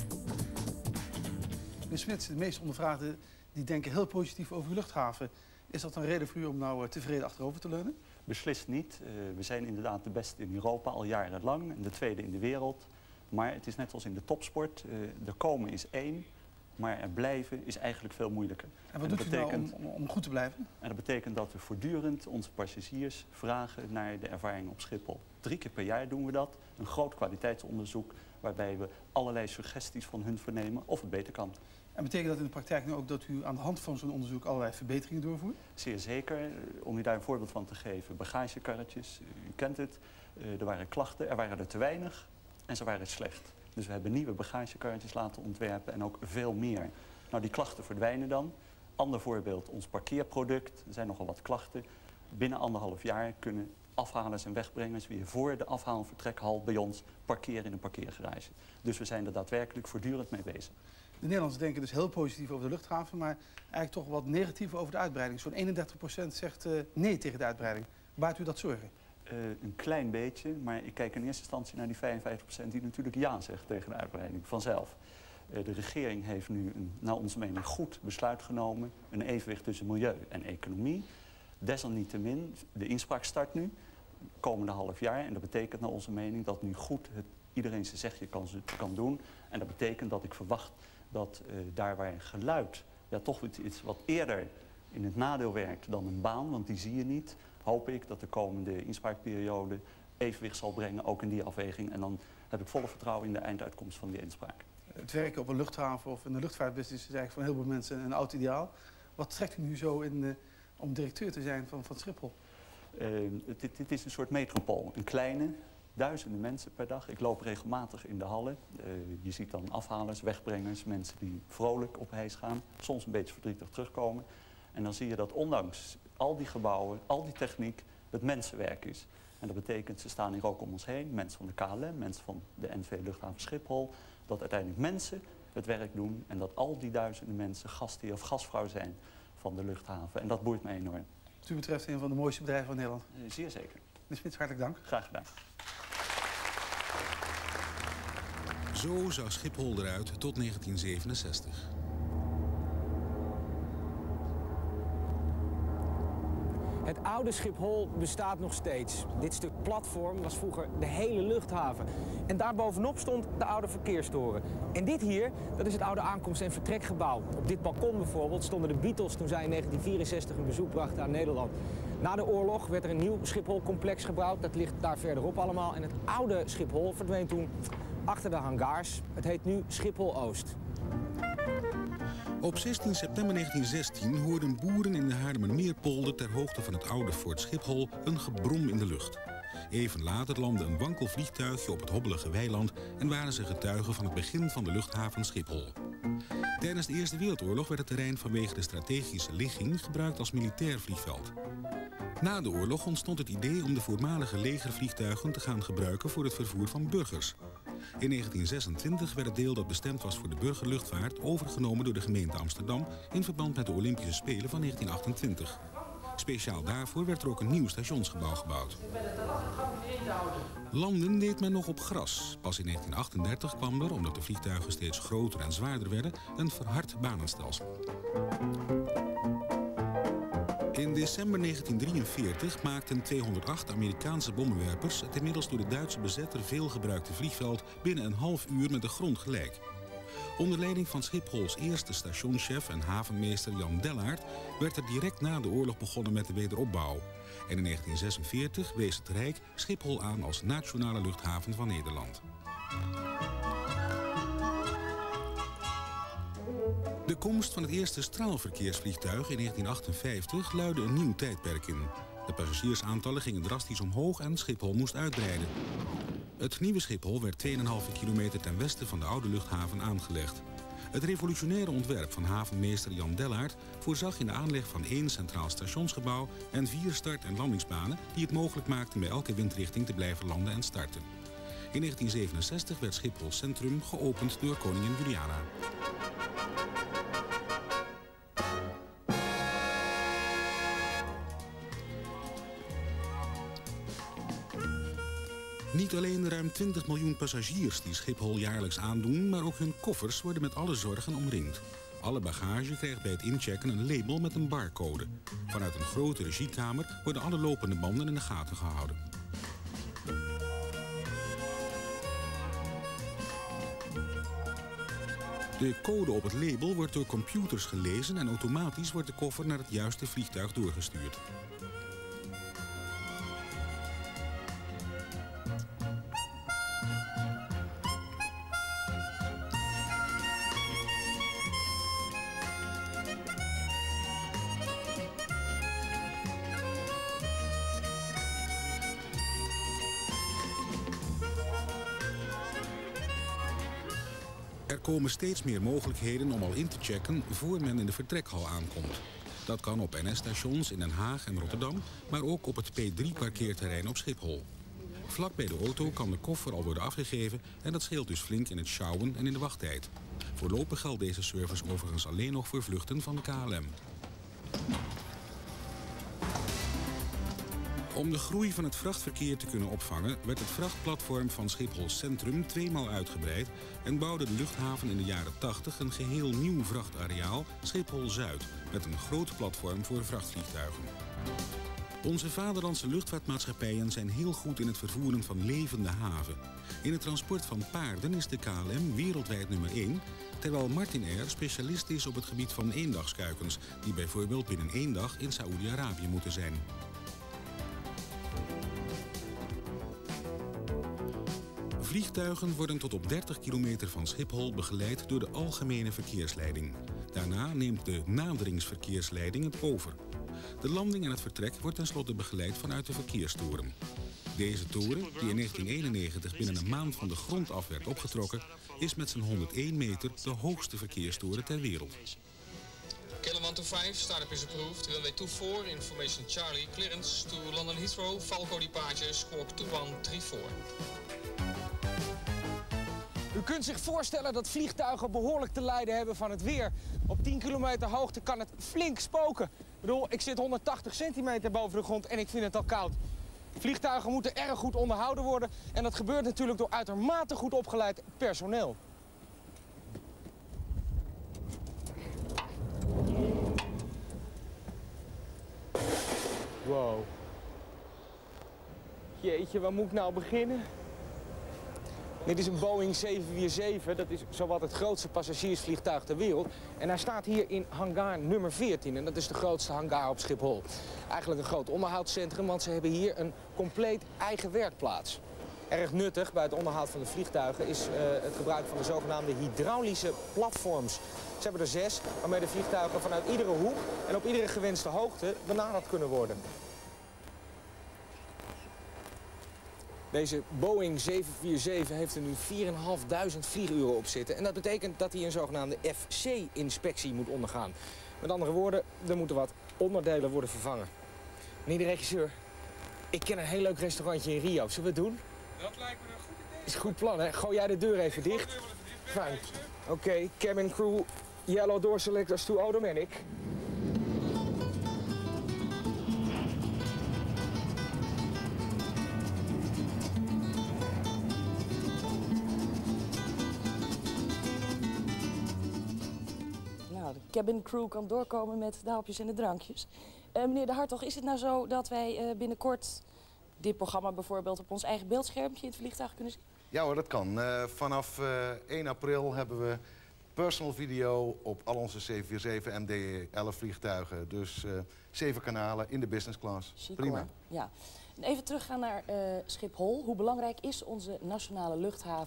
Speaker 4: Meneer Smits, de meeste ondervraagden die denken heel positief over uw luchthaven. Is dat een reden voor u om nou tevreden achterover te leunen?
Speaker 22: Beslist niet. Uh, we zijn inderdaad de beste in Europa al jarenlang en de tweede in de wereld. Maar het is net als in de topsport. Uh, er komen is één, maar er blijven is eigenlijk veel moeilijker.
Speaker 4: En wat en doet betekent, u nou om, om goed te blijven?
Speaker 22: En dat betekent dat we voortdurend onze passagiers vragen naar de ervaring op Schiphol. Drie keer per jaar doen we dat. Een groot kwaliteitsonderzoek waarbij we allerlei suggesties van hun vernemen of het beter kan.
Speaker 4: En betekent dat in de praktijk nu ook dat u aan de hand van zo'n onderzoek allerlei verbeteringen doorvoert?
Speaker 22: Zeer zeker. Om u daar een voorbeeld van te geven. Bagagekarretjes, u kent het. Er waren klachten, er waren er te weinig en ze waren slecht. Dus we hebben nieuwe bagagekarretjes laten ontwerpen en ook veel meer. Nou, die klachten verdwijnen dan. Ander voorbeeld, ons parkeerproduct. Er zijn nogal wat klachten. Binnen anderhalf jaar kunnen afhalers en wegbrengers weer voor de afhaal- en vertrekhal bij ons parkeren in een parkeergarage. Dus we zijn er daadwerkelijk voortdurend mee bezig.
Speaker 4: De Nederlanders denken dus heel positief over de luchthaven, maar eigenlijk toch wat negatief over de uitbreiding. Zo'n eenendertig procent zegt uh, nee tegen de uitbreiding. Baart u dat zorgen?
Speaker 22: Uh, een klein beetje, maar ik kijk in eerste instantie naar die vijfenvijftig procent die natuurlijk ja zegt tegen de uitbreiding vanzelf. Uh, de regering heeft nu een, naar onze mening goed besluit genomen. Een evenwicht tussen milieu en economie. Desalniettemin, de inspraak start nu, komende half jaar. En dat betekent naar onze mening dat nu goed het, iedereen zijn zegje kan, kan doen. En dat betekent dat ik verwacht dat uh, daar waar geluid ja, toch iets wat eerder in het nadeel werkt dan een baan, want die zie je niet, hoop ik dat de komende inspraakperiode evenwicht zal brengen, ook in die afweging. En dan heb ik volle vertrouwen in de einduitkomst van die inspraak. Het
Speaker 4: werken op een luchthaven of in de luchtvaartbusiness is eigenlijk voor heel veel mensen een oud ideaal. Wat trekt u nu zo in, uh, om directeur te zijn van, van Schiphol?
Speaker 22: Uh, dit, dit is een soort metropool, een kleine, duizenden mensen per dag. Ik loop regelmatig in de hallen. Uh, je ziet dan afhalers, wegbrengers, mensen die vrolijk op reis gaan, soms een beetje verdrietig terugkomen. En dan zie je dat ondanks al die gebouwen, al die techniek, het mensenwerk is. En dat betekent, ze staan hier ook om ons heen, mensen van de K L M, mensen van de N V Luchthaven Schiphol, dat uiteindelijk mensen het werk doen en dat al die duizenden mensen gastheer of gastvrouw zijn van de luchthaven. En dat boeit me enorm.
Speaker 4: Wat u betreft een van de mooiste bedrijven van Nederland.
Speaker 22: Uh, zeer zeker.
Speaker 4: Meneer Smits, hartelijk dank.
Speaker 22: Graag gedaan.
Speaker 5: Zo zag Schiphol eruit tot negentien zevenenzestig.
Speaker 2: Het oude Schiphol bestaat nog steeds. Dit stuk platform was vroeger de hele luchthaven. En daarbovenop stond de oude verkeerstoren. En dit hier, dat is het oude aankomst- en vertrekgebouw. Op dit balkon bijvoorbeeld stonden de Beatles toen zij in negentien vierenzestig een bezoek brachten aan Nederland. Na de oorlog werd er een nieuw Schiphol-complex gebouwd. Dat ligt daar verderop allemaal. En het oude Schiphol verdween toen achter de hangars. Het heet nu Schiphol-Oost.
Speaker 5: Op zestien september negentien zestien hoorden boeren in de Haarlemmermeerpolder ter hoogte van het oude Fort Schiphol een gebrom in de lucht. Even later landde een wankel vliegtuigje op het hobbelige weiland en waren ze getuigen van het begin van de luchthaven Schiphol. Tijdens de Eerste Wereldoorlog werd het terrein vanwege de strategische ligging gebruikt als militair vliegveld. Na de oorlog ontstond het idee om de voormalige legervliegtuigen te gaan gebruiken voor het vervoer van burgers. In negentien zesentwintig werd het deel dat bestemd was voor de burgerluchtvaart overgenomen door de gemeente Amsterdam in verband met de Olympische Spelen van negentien achtentwintig. Speciaal daarvoor werd er ook een nieuw stationsgebouw gebouwd. Landen deed men nog op gras. Pas in negentien achtendertig kwam er, omdat de vliegtuigen steeds groter en zwaarder werden, een verhard banenstelsel. In december negentien drieënveertig maakten tweehonderdacht Amerikaanse bommenwerpers het inmiddels door de Duitse bezetter veel gebruikte vliegveld binnen een half uur met de grond gelijk. Onder leiding van Schiphols eerste stationschef en havenmeester Jan Dellaert werd er direct na de oorlog begonnen met de wederopbouw. En in negentien zesenveertig wees het Rijk Schiphol aan als nationale luchthaven van Nederland. De komst van het eerste straalverkeersvliegtuig in negentien achtenvijftig luidde een nieuw tijdperk in. De passagiersaantallen gingen drastisch omhoog en Schiphol moest uitbreiden. Het nieuwe Schiphol werd twee komma vijf kilometer ten westen van de oude luchthaven aangelegd. Het revolutionaire ontwerp van havenmeester Jan Dellaert voorzag in de aanleg van één centraal stationsgebouw en vier start- en landingsbanen die het mogelijk maakten bij elke windrichting te blijven landen en starten. In negentien zevenenzestig werd Schiphol Centrum geopend door koningin Juliana. Niet alleen de ruim twintig miljoen passagiers die Schiphol jaarlijks aandoen, maar ook hun koffers worden met alle zorgen omringd. Alle bagage krijgt bij het inchecken een label met een barcode. Vanuit een grote regiekamer worden alle lopende banden in de gaten gehouden. De code op het label wordt door computers gelezen en automatisch wordt de koffer naar het juiste vliegtuig doorgestuurd. Er komen steeds meer mogelijkheden om al in te checken voor men in de vertrekhal aankomt. Dat kan op N S-stations in Den Haag en Rotterdam, maar ook op het P drie parkeerterrein op Schiphol. Vlak bij de auto kan de koffer al worden afgegeven en dat scheelt dus flink in het sjouwen en in de wachttijd. Voorlopig geldt deze service overigens alleen nog voor vluchten van de K L M. Om de groei van het vrachtverkeer te kunnen opvangen werd het vrachtplatform van Schiphol Centrum tweemaal uitgebreid en bouwde de luchthaven in de jaren tachtig een geheel nieuw vrachtareaal, Schiphol Zuid, met een groot platform voor vrachtvliegtuigen. Onze vaderlandse luchtvaartmaatschappijen zijn heel goed in het vervoeren van levende haven. In het transport van paarden is de K L M wereldwijd nummer één, terwijl Martin Air specialist is op het gebied van eendagskuikens, die bijvoorbeeld binnen één dag in Saoedi-Arabië moeten zijn. Vliegtuigen worden tot op dertig kilometer van Schiphol begeleid door de algemene verkeersleiding. Daarna neemt de naderingsverkeersleiding het over. De landing en het vertrek wordt tenslotte begeleid vanuit de verkeerstoren. Deze toren, die in negentien eenennegentig binnen een maand van de grond af werd opgetrokken, is met zijn honderdéén meter de hoogste verkeerstoren ter wereld.
Speaker 1: K L M one two five, startup is approved. Runway two four, information Charlie, clearance to London Heathrow, Falco departure, squawk two one three four.
Speaker 2: U kunt zich voorstellen dat vliegtuigen behoorlijk te lijden hebben van het weer. Op tien kilometer hoogte kan het flink spoken. Ik bedoel, ik zit honderdtachtig centimeter boven de grond en ik vind het al koud. Vliegtuigen moeten erg goed onderhouden worden en dat gebeurt natuurlijk door uitermate goed opgeleid personeel. Wow. Jeetje, waar moet ik nou beginnen? Dit is een Boeing zeven vier zeven, dat is zowat het grootste passagiersvliegtuig ter wereld. En hij staat hier in hangar nummer veertien en dat is de grootste hangar op Schiphol. Eigenlijk een groot onderhoudscentrum, want ze hebben hier een compleet eigen werkplaats. Erg nuttig bij het onderhoud van de vliegtuigen is uh, het gebruik van de zogenaamde hydraulische platforms. Ze hebben er zes, waarmee de vliegtuigen vanuit iedere hoek en op iedere gewenste hoogte benaderd kunnen worden. Deze Boeing zeven vier zeven heeft er nu vier duizend vijfhonderd vlieguren op zitten. En dat betekent dat hij een zogenaamde F C-inspectie moet ondergaan. Met andere woorden, er moeten wat onderdelen worden vervangen. Meneer de regisseur, ik ken een heel leuk restaurantje in Rio. Zullen we het doen?
Speaker 18: Dat lijkt me een goed idee.
Speaker 2: Is een goed plan, hè? Gooi jij de deur even dicht. Fijn. Oké, okay, cabin crew, yellow door selectors to automatic.
Speaker 3: De cabin crew kan doorkomen met de hapjes en de drankjes. Uh, meneer De Hartog, is het nou zo dat wij uh, binnenkort dit programma bijvoorbeeld op ons eigen beeldschermpje in het vliegtuig kunnen zien?
Speaker 21: Ja hoor, dat kan. Uh, vanaf uh, één april hebben we personal video op al onze zeven vier zeven M D elf vliegtuigen. Dus uh, zeven kanalen in de business class.
Speaker 3: Chic,
Speaker 21: prima.
Speaker 3: Hoor. Ja. En even teruggaan naar uh, Schiphol. Hoe belangrijk is onze nationale luchthaven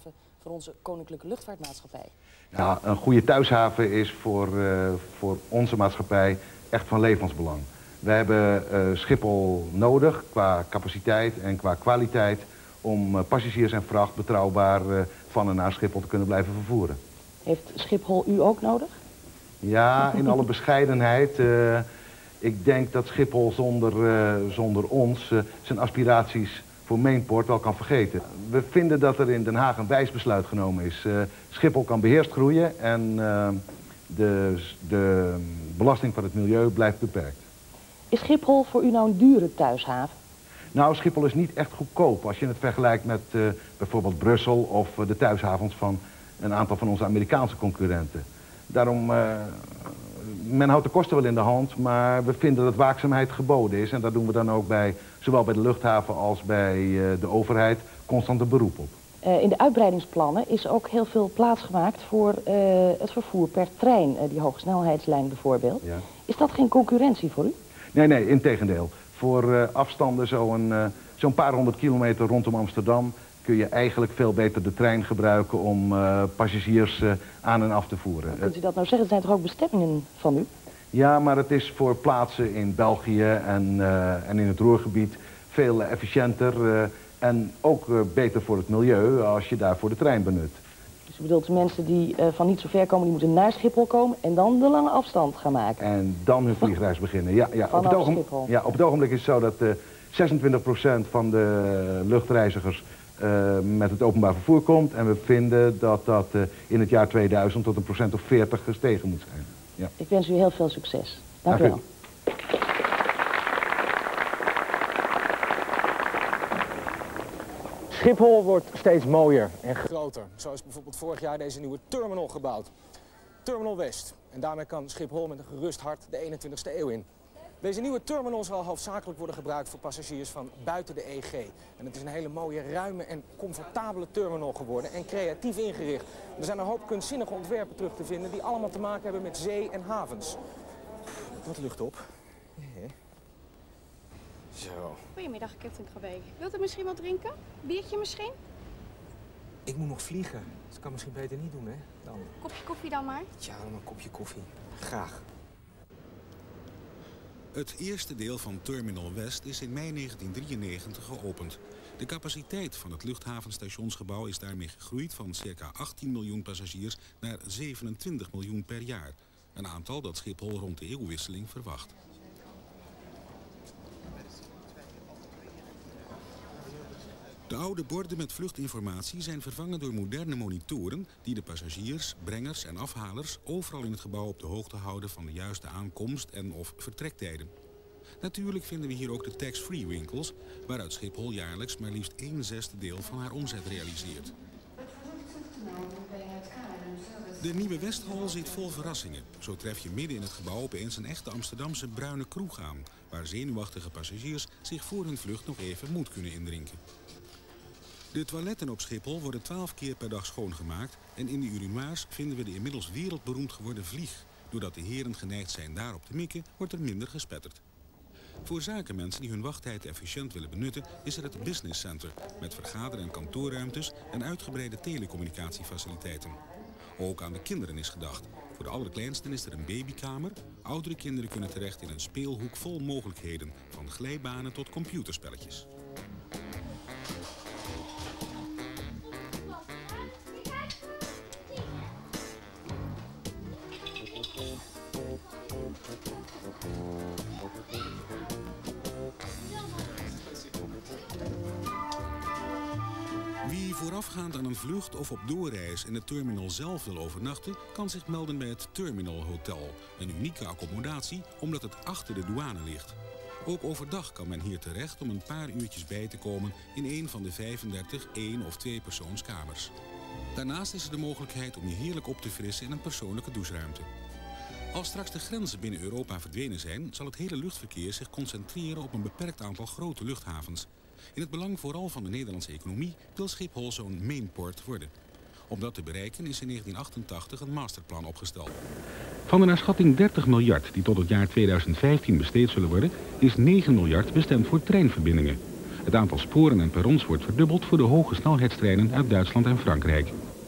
Speaker 3: voor onze Koninklijke Luchtvaartmaatschappij?
Speaker 21: Nou, een goede thuishaven is voor, uh, voor onze maatschappij echt van levensbelang. We hebben uh, Schiphol nodig qua capaciteit en qua kwaliteit om uh, passagiers en vracht betrouwbaar uh, van en naar Schiphol te kunnen blijven vervoeren.
Speaker 3: Heeft Schiphol u ook nodig?
Speaker 21: Ja, in alle bescheidenheid. Uh, ik denk dat Schiphol zonder, uh, zonder ons uh, zijn aspiraties voor Mainport wel kan vergeten. We vinden dat er in Den Haag een wijs besluit genomen is. Uh, Schiphol kan beheerst groeien en uh, de, de belasting van het milieu blijft beperkt.
Speaker 3: Is Schiphol voor u nou een dure thuishaven?
Speaker 21: Nou, Schiphol is niet echt goedkoop als je het vergelijkt met uh, bijvoorbeeld Brussel of uh, de thuishavens van een aantal van onze Amerikaanse concurrenten. Daarom, uh, men houdt de kosten wel in de hand, maar we vinden dat waakzaamheid geboden is. En daar doen we dan ook bij, zowel bij de luchthaven als bij uh, de overheid, constant een beroep op.
Speaker 3: Uh, in de uitbreidingsplannen is ook heel veel plaats gemaakt voor uh, het vervoer per trein, uh, die hogesnelheidslijn bijvoorbeeld.
Speaker 21: Ja.
Speaker 3: Is dat geen concurrentie voor u?
Speaker 21: Nee, nee, integendeel. Voor uh, afstanden zo'n uh, zo'n paar honderd kilometer rondom Amsterdam kun je eigenlijk veel beter de trein gebruiken om uh, passagiers uh, aan en af te voeren.
Speaker 3: Maar kunt u dat nou zeggen? Het zijn toch ook bestemmingen van u?
Speaker 21: Ja, maar het is voor plaatsen in België en, uh, en in het Ruhrgebied veel uh, efficiënter uh, en ook uh, beter voor het milieu als je daarvoor de trein benut.
Speaker 3: Dus u bedoelt de mensen die uh, van niet zo ver komen, die moeten naar Schiphol komen en dan de lange afstand gaan maken?
Speaker 21: En dan hun vliegreis beginnen, ja. ja. Op, het ogenblik, ja op het ogenblik is het zo dat uh, zesentwintig procent van de luchtreizigers uh, met het openbaar vervoer komt. En we vinden dat dat uh, in het jaar tweeduizend tot een procent of veertig gestegen moet zijn. Ja.
Speaker 3: Ik wens u heel veel succes. Dank, Dank u wel.
Speaker 2: Schiphol wordt steeds mooier en groter. Zo is bijvoorbeeld vorig jaar deze nieuwe terminal gebouwd. Terminal West. En daarmee kan Schiphol met een gerust hart de eenentwintigste eeuw in. Deze nieuwe terminal zal hoofdzakelijk worden gebruikt voor passagiers van buiten de E G. En het is een hele mooie, ruime en comfortabele terminal geworden en creatief ingericht. Er zijn een hoop kunstzinnige ontwerpen terug te vinden die allemaal te maken hebben met zee en havens. Wat lucht op. Ja. Zo.
Speaker 6: Goedemiddag, Captain Krabbe. Wilt u misschien wat drinken? Biertje misschien?
Speaker 2: Ik moet nog vliegen. Dat kan misschien beter niet doen, hè? Dan.
Speaker 6: Kopje koffie dan maar?
Speaker 2: Ja, dan een kopje koffie. Graag.
Speaker 5: Het eerste deel van Terminal West is in mei negentien drieënnegentig geopend. De capaciteit van het luchthavenstationsgebouw is daarmee gegroeid van circa achttien miljoen passagiers naar zevenentwintig miljoen per jaar. Een aantal dat Schiphol rond de eeuwwisseling verwacht. De oude borden met vluchtinformatie zijn vervangen door moderne monitoren die de passagiers, brengers en afhalers overal in het gebouw op de hoogte houden van de juiste aankomst- en of vertrektijden. Natuurlijk vinden we hier ook de tax-free winkels, waaruit Schiphol jaarlijks maar liefst een zesde deel van haar omzet realiseert. De nieuwe Westhal zit vol verrassingen. Zo tref je midden in het gebouw opeens een echte Amsterdamse bruine kroeg aan, waar zenuwachtige passagiers zich voor hun vlucht nog even moed kunnen indrinken. De toiletten op Schiphol worden twaalf keer per dag schoongemaakt en in de urinoirs vinden we de inmiddels wereldberoemd geworden vlieg. Doordat de heren geneigd zijn daarop te mikken, wordt er minder gespetterd. Voor zakenmensen die hun wachttijd efficiënt willen benutten, is er het Business Center met vergader- en kantoorruimtes en uitgebreide telecommunicatiefaciliteiten. Ook aan de kinderen is gedacht. Voor de allerkleinsten is er een babykamer. Oudere kinderen kunnen terecht in een speelhoek vol mogelijkheden, van glijbanen tot computerspelletjes. Wie voorafgaand aan een vlucht of op doorreis in het terminal zelf wil overnachten, kan zich melden bij het Terminal Hotel. Een unieke accommodatie omdat het achter de douane ligt. Ook overdag kan men hier terecht om een paar uurtjes bij te komen in een van de vijfendertig één- of tweepersoonskamers. Daarnaast is er de mogelijkheid om je heerlijk op te frissen in een persoonlijke doucheruimte. Als straks de grenzen binnen Europa verdwenen zijn, zal het hele luchtverkeer zich concentreren op een beperkt aantal grote luchthavens. In het belang vooral van de Nederlandse economie wil Schiphol zo'n mainport worden. Om dat te bereiken is in negentien achtentachtig een masterplan opgesteld. Van de naar schatting dertig miljard die tot het jaar tweeduizend vijftien besteed zullen worden, is negen miljard bestemd voor treinverbindingen. Het aantal sporen en perrons wordt verdubbeld voor de hoge snelheidstreinen uit Duitsland en Frankrijk.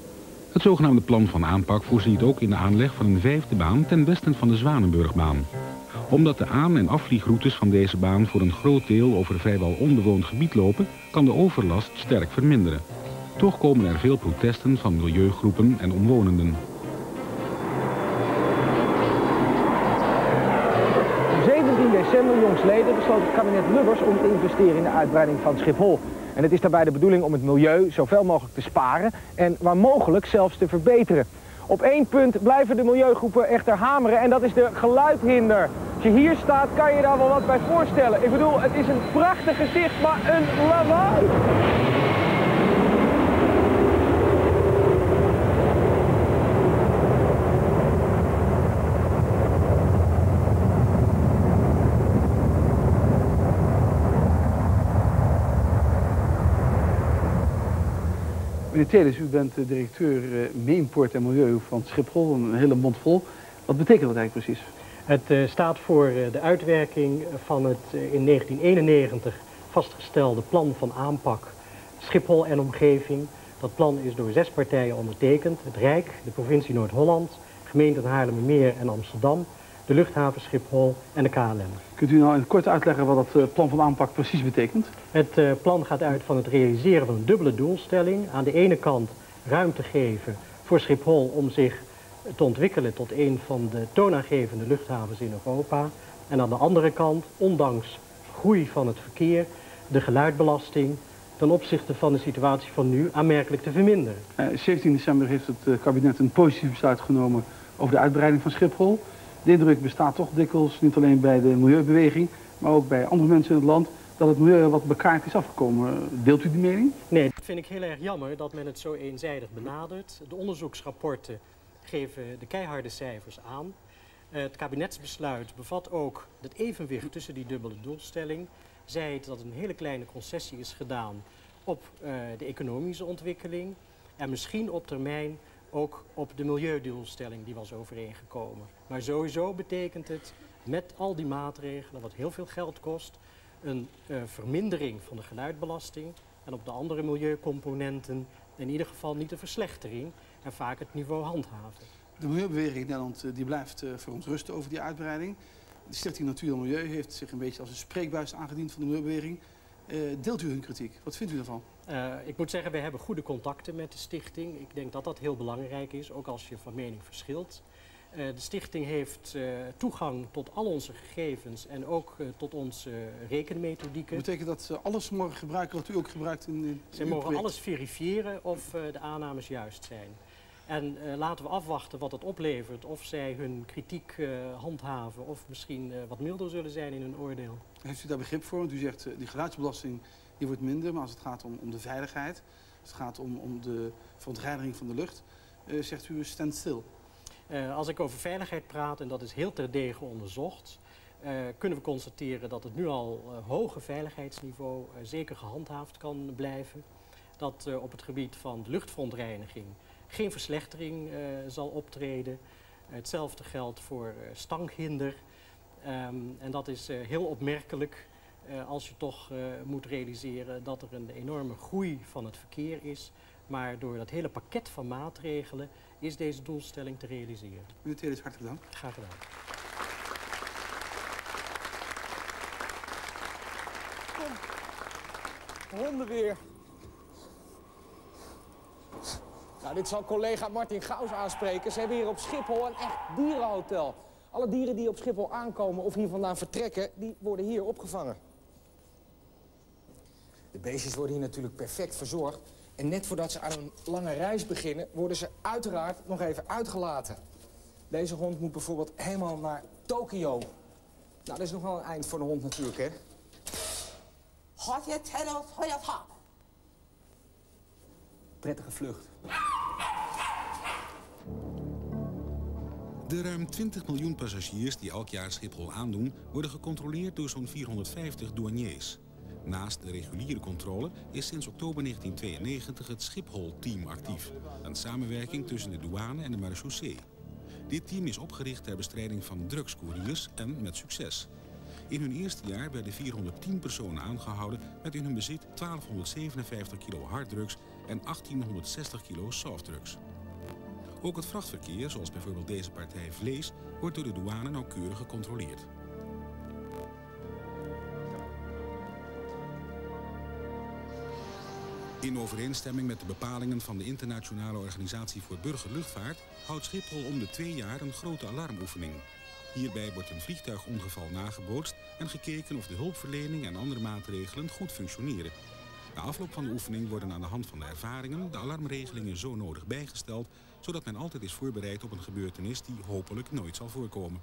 Speaker 5: Het zogenaamde plan van aanpak voorziet ook in de aanleg van een vijfde baan ten westen van de Zwanenburgbaan. Omdat de aan- en afvliegroutes van deze baan voor een groot deel over vrijwel onbewoond gebied lopen, kan de overlast sterk verminderen. Toch komen er veel protesten van milieugroepen en omwonenden.
Speaker 8: zeventien december jongstleden besloot het kabinet Lubbers om te investeren in de uitbreiding van Schiphol. En het is daarbij de bedoeling om het milieu zoveel mogelijk te sparen en waar mogelijk zelfs te verbeteren. Op één punt blijven de milieugroepen echter hameren en dat is de geluidhinder. Als je hier staat kan je daar wel wat bij voorstellen. Ik bedoel, het is een prachtig gezicht, maar een lawaai.
Speaker 4: Meneer Telis, u bent de directeur Meemport en Milieu van Schiphol, een hele mond vol. Wat betekent dat eigenlijk precies?
Speaker 9: Het uh, staat voor uh, de uitwerking van het uh, in negentien eenennegentig vastgestelde plan van aanpak Schiphol en omgeving. Dat plan is door zes partijen ondertekend. Het Rijk, de provincie Noord-Holland, gemeenten Haarlemmermeer en Amsterdam, de luchthaven Schiphol en de K L M.
Speaker 4: Kunt u nou in het kort uitleggen wat dat uh, plan van aanpak precies betekent?
Speaker 9: Het uh, plan gaat uit van het realiseren van een dubbele doelstelling. Aan de ene kant ruimte geven voor Schiphol om zich te ontwikkelen tot een van de toonaangevende luchthavens in Europa. En aan de andere kant, ondanks groei van het verkeer, de geluidbelasting ten opzichte van de situatie van nu aanmerkelijk te verminderen.
Speaker 4: Uh, zeventien december heeft het uh, kabinet een positief besluit genomen over de uitbreiding van Schiphol. De indruk bestaat toch dikwijls, niet alleen bij de milieubeweging, maar ook bij andere mensen in het land, dat het milieu wat bekaard is afgekomen. Deelt u die mening?
Speaker 9: Nee, dat vind ik heel erg jammer dat men het zo eenzijdig benadert. De onderzoeksrapporten geven de keiharde cijfers aan. Uh, het kabinetsbesluit bevat ook het evenwicht tussen die dubbele doelstelling. Zij het dat een hele kleine concessie is gedaan op uh, de economische ontwikkeling en misschien op termijn ook op de milieudoelstelling die was overeengekomen. Maar sowieso betekent het met al die maatregelen, wat heel veel geld kost, een uh, vermindering van de geluidbelasting en op de andere milieucomponenten in ieder geval niet een verslechtering en vaak het niveau handhaven.
Speaker 4: De milieubeweging in Nederland die blijft uh, verontrusten over die uitbreiding. De Stichting Natuur en Milieu heeft zich een beetje als een spreekbuis aangediend van de milieubeweging. Uh, deelt u hun kritiek? Wat vindt u daarvan?
Speaker 9: Uh, ik moet zeggen, we hebben goede contacten met de stichting. Ik denk dat dat heel belangrijk is, ook als je van mening verschilt. Uh, de stichting heeft uh, toegang tot al onze gegevens en ook uh, tot onze uh, rekenmethodieken.
Speaker 4: Betekent dat ze alles mogen gebruiken wat u ook gebruikt in, in
Speaker 9: Ze mogen project? alles verifiëren of uh, de aannames juist zijn. En uh, laten we afwachten wat het oplevert, of zij hun kritiek uh, handhaven of misschien uh, wat milder zullen zijn in hun oordeel.
Speaker 4: Heeft u daar begrip voor? Want u zegt uh, die geluidsbelasting die wordt minder, maar als het gaat om, om de veiligheid, als het gaat om, om de verontreiniging van de lucht, uh, zegt u stand stil.
Speaker 9: Uh, als ik over veiligheid praat, en dat is heel terdege onderzocht, uh, kunnen we constateren dat het nu al uh, hoge veiligheidsniveau uh, zeker gehandhaafd kan blijven. Dat uh, op het gebied van de luchtverontreiniging geen verslechtering uh, zal optreden. Uh, hetzelfde geldt voor uh, stankhinder. Um, en dat is uh, heel opmerkelijk uh, als je toch uh, moet realiseren dat er een enorme groei van het verkeer is. Maar door dat hele pakket van maatregelen is deze doelstelling te realiseren.
Speaker 4: Meneer Telis, hartelijk dank.
Speaker 9: Graag gedaan.
Speaker 2: Kom, honden weer. Nou, dit zal collega Martin Gauws aanspreken. Ze hebben hier op Schiphol een echt dierenhotel. Alle dieren die op Schiphol aankomen of hier vandaan vertrekken, die worden hier opgevangen. De beestjes worden hier natuurlijk perfect verzorgd. En net voordat ze aan een lange reis beginnen, worden ze uiteraard nog even uitgelaten. Deze hond moet bijvoorbeeld helemaal naar Tokio. Nou, dat is nog wel een eind voor de hond natuurlijk, hè? Prettige vlucht.
Speaker 5: De ruim twintig miljoen passagiers die elk jaar Schiphol aandoen, worden gecontroleerd door zo'n vierhonderdvijftig douaniers. Naast de reguliere controle is sinds oktober negentien tweeënnegentig het Schiphol-team actief. Een samenwerking tussen de douane en de marechaussee. Dit team is opgericht ter bestrijding van drugscouriers en met succes. In hun eerste jaar werden vierhonderdtien personen aangehouden met in hun bezit twaalfhonderdzevenenvijftig kilo harddrugs en achttienhonderdzestig kilo softdrugs. Ook het vrachtverkeer, zoals bijvoorbeeld deze partij vlees, wordt door de douane nauwkeurig gecontroleerd. In overeenstemming met de bepalingen van de Internationale Organisatie voor Burgerluchtvaart houdt Schiphol om de twee jaar een grote alarmoefening. Hierbij wordt een vliegtuigongeval nagebootst en gekeken of de hulpverlening en andere maatregelen goed functioneren. Na afloop van de oefening worden aan de hand van de ervaringen de alarmregelingen zo nodig bijgesteld, zodat men altijd is voorbereid op een gebeurtenis die hopelijk nooit zal voorkomen.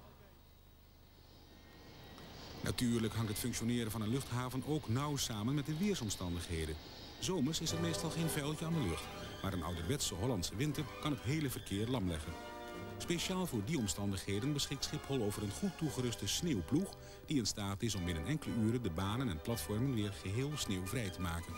Speaker 5: Natuurlijk hangt het functioneren van een luchthaven ook nauw samen met de weersomstandigheden. Zomers is er meestal geen vuiltje aan de lucht, maar een ouderwetse Hollandse winter kan het hele verkeer lam leggen. Speciaal voor die omstandigheden beschikt Schiphol over een goed toegeruste sneeuwploeg die in staat is om binnen enkele uren de banen en platformen weer geheel sneeuwvrij te maken.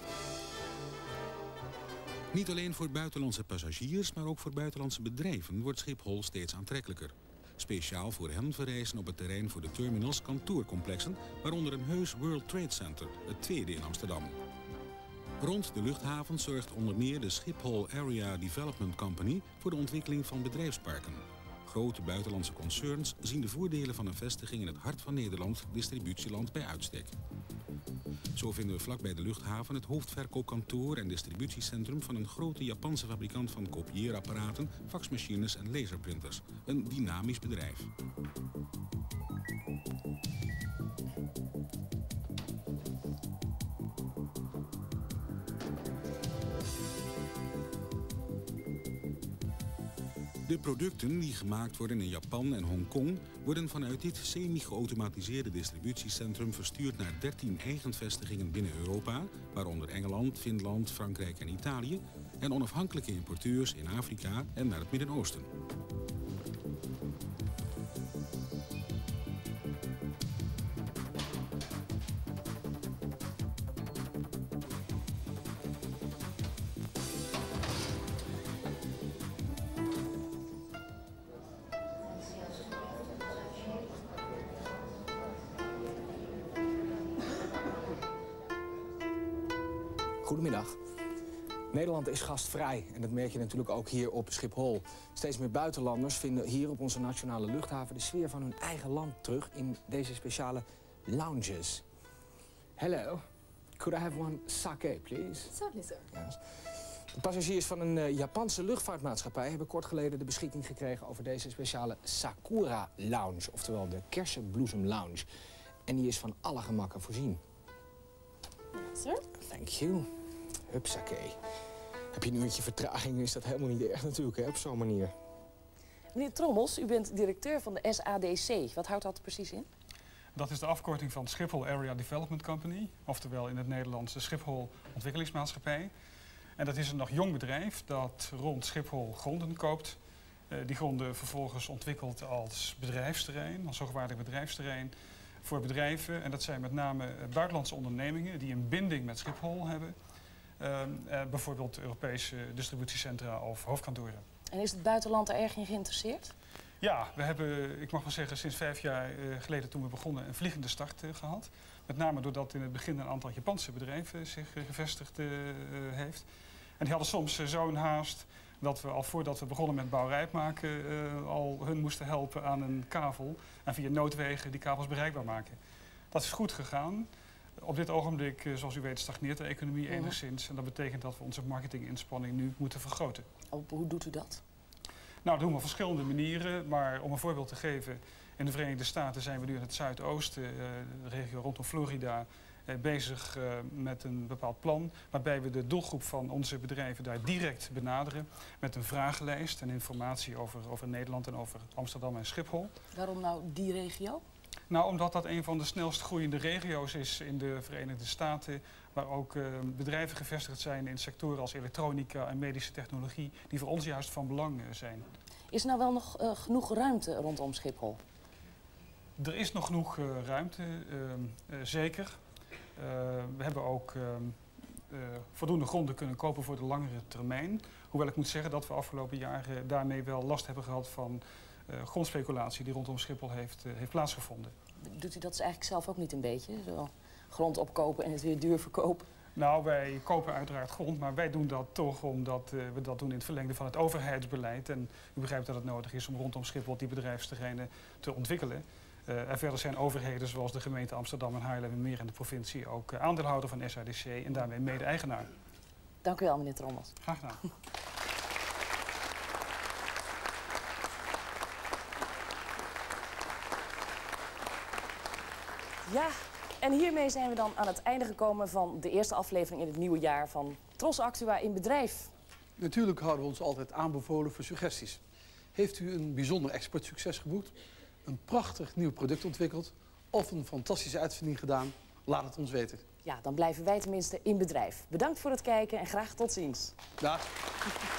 Speaker 5: Niet alleen voor buitenlandse passagiers, maar ook voor buitenlandse bedrijven wordt Schiphol steeds aantrekkelijker. Speciaal voor hen verrijzen op het terrein voor de terminals kantoorcomplexen, waaronder een heus World Trade Center, het tweede in Amsterdam. Rond de luchthaven zorgt onder meer de Schiphol Area Development Company voor de ontwikkeling van bedrijfsparken. Grote buitenlandse concerns zien de voordelen van een vestiging in het hart van Nederland, distributieland bij uitstek. Zo vinden we vlakbij de luchthaven het hoofdverkoopkantoor en distributiecentrum van een grote Japanse fabrikant van kopieerapparaten, faxmachines en laserprinters. Een dynamisch bedrijf. De producten die gemaakt worden in Japan en Hongkong worden vanuit dit semi-geautomatiseerde distributiecentrum verstuurd naar dertien eigen vestigingen binnen Europa, waaronder Engeland, Finland, Frankrijk en Italië, en onafhankelijke importeurs in Afrika en naar het Midden-Oosten.
Speaker 2: Goedemiddag. Nederland is gastvrij en dat merk je natuurlijk ook hier op Schiphol. Steeds meer buitenlanders vinden hier op onze nationale luchthaven de sfeer van hun eigen land terug in deze speciale lounges. Hello, could I have one sake, please?
Speaker 3: Certainly, sir.
Speaker 2: Yes. De passagiers van een uh, Japanse luchtvaartmaatschappij hebben kort geleden de beschikking gekregen over deze speciale Sakura Lounge, oftewel de Kersenbloesem Lounge. En die is van alle gemakken voorzien.
Speaker 3: Yes, sir.
Speaker 2: Thank you. Hupsakee. Heb je een uurtje vertraging, is dat helemaal niet erg natuurlijk, hè, op zo'n manier.
Speaker 3: Meneer Trommels, u bent directeur van de S A D C. Wat houdt dat precies in?
Speaker 7: Dat is de afkorting van Schiphol Area Development Company, oftewel in het Nederlands de Schiphol Ontwikkelingsmaatschappij. En dat is een nog jong bedrijf dat rond Schiphol gronden koopt. Uh, die gronden vervolgens ontwikkelt als bedrijfsterrein, als hoogwaardig bedrijfsterrein voor bedrijven. En dat zijn met name buitenlandse ondernemingen die een binding met Schiphol hebben. Uh, uh, bijvoorbeeld Europese distributiecentra of hoofdkantoren.
Speaker 3: En is het buitenland er erg in geïnteresseerd?
Speaker 7: Ja, we hebben, ik mag wel zeggen, sinds vijf jaar uh, geleden toen we begonnen een vliegende start uh, gehad. Met name doordat in het begin een aantal Japanse bedrijven zich uh, gevestigd uh, uh, heeft. En die hadden soms uh, zo'n haast dat we al voordat we begonnen met bouwrijp maken uh, al hun moesten helpen aan een kavel. En via noodwegen die kabels bereikbaar maken. Dat is goed gegaan. Op dit ogenblik, uh, zoals u weet, stagneert de economie
Speaker 3: Mm-hmm.
Speaker 7: enigszins. En dat betekent dat we onze marketinginspanning nu moeten vergroten.
Speaker 3: Op, hoe doet u dat?
Speaker 7: Nou, dat doen we op verschillende manieren. Maar om een voorbeeld te geven, in de Verenigde Staten zijn we nu in het zuidoosten, uh, de regio rondom Florida, uh, bezig uh, met een bepaald plan. Waarbij we de doelgroep van onze bedrijven daar direct benaderen. Met een vragenlijst en informatie over, over Nederland en over Amsterdam en Schiphol.
Speaker 3: Waarom nou die regio?
Speaker 7: Nou, omdat dat een van de snelst groeiende regio's is in de Verenigde Staten. Waar ook uh, bedrijven gevestigd zijn in sectoren als elektronica en medische technologie. Die voor ons juist van belang uh, zijn.
Speaker 3: Is er nou wel nog uh, genoeg ruimte rondom Schiphol?
Speaker 7: Er is nog genoeg uh, ruimte, uh, uh, zeker. Uh, we hebben ook uh, uh, voldoende gronden kunnen kopen voor de langere termijn. Hoewel ik moet zeggen dat we afgelopen jaren daarmee wel last hebben gehad van uh, grondspeculatie die rondom Schiphol heeft, uh, heeft plaatsgevonden.
Speaker 3: Doet u dat eigenlijk zelf ook niet een beetje? Zo grond opkopen en het weer duur verkopen?
Speaker 7: Nou, wij kopen uiteraard grond, maar wij doen dat toch omdat uh, we dat doen in het verlengde van het overheidsbeleid. En u begrijpt dat het nodig is om rondom Schiphol die bedrijfsterreinen te ontwikkelen. Uh, en verder zijn overheden zoals de gemeente Amsterdam en Haarlem en meer in de provincie ook uh, aandeelhouder van S A D C en daarmee mede-eigenaar.
Speaker 3: Dank u wel, meneer Trommels.
Speaker 7: Graag gedaan.
Speaker 3: Ja, en hiermee zijn we dan aan het einde gekomen van de eerste aflevering in het nieuwe jaar van Tros Actua in Bedrijf.
Speaker 4: Natuurlijk houden we ons altijd aanbevolen voor suggesties. Heeft u een bijzonder exportsucces geboekt, een prachtig nieuw product ontwikkeld of een fantastische uitvinding gedaan? Laat het ons weten.
Speaker 3: Ja, dan blijven wij tenminste in bedrijf. Bedankt voor het kijken en graag tot ziens.
Speaker 4: Dag.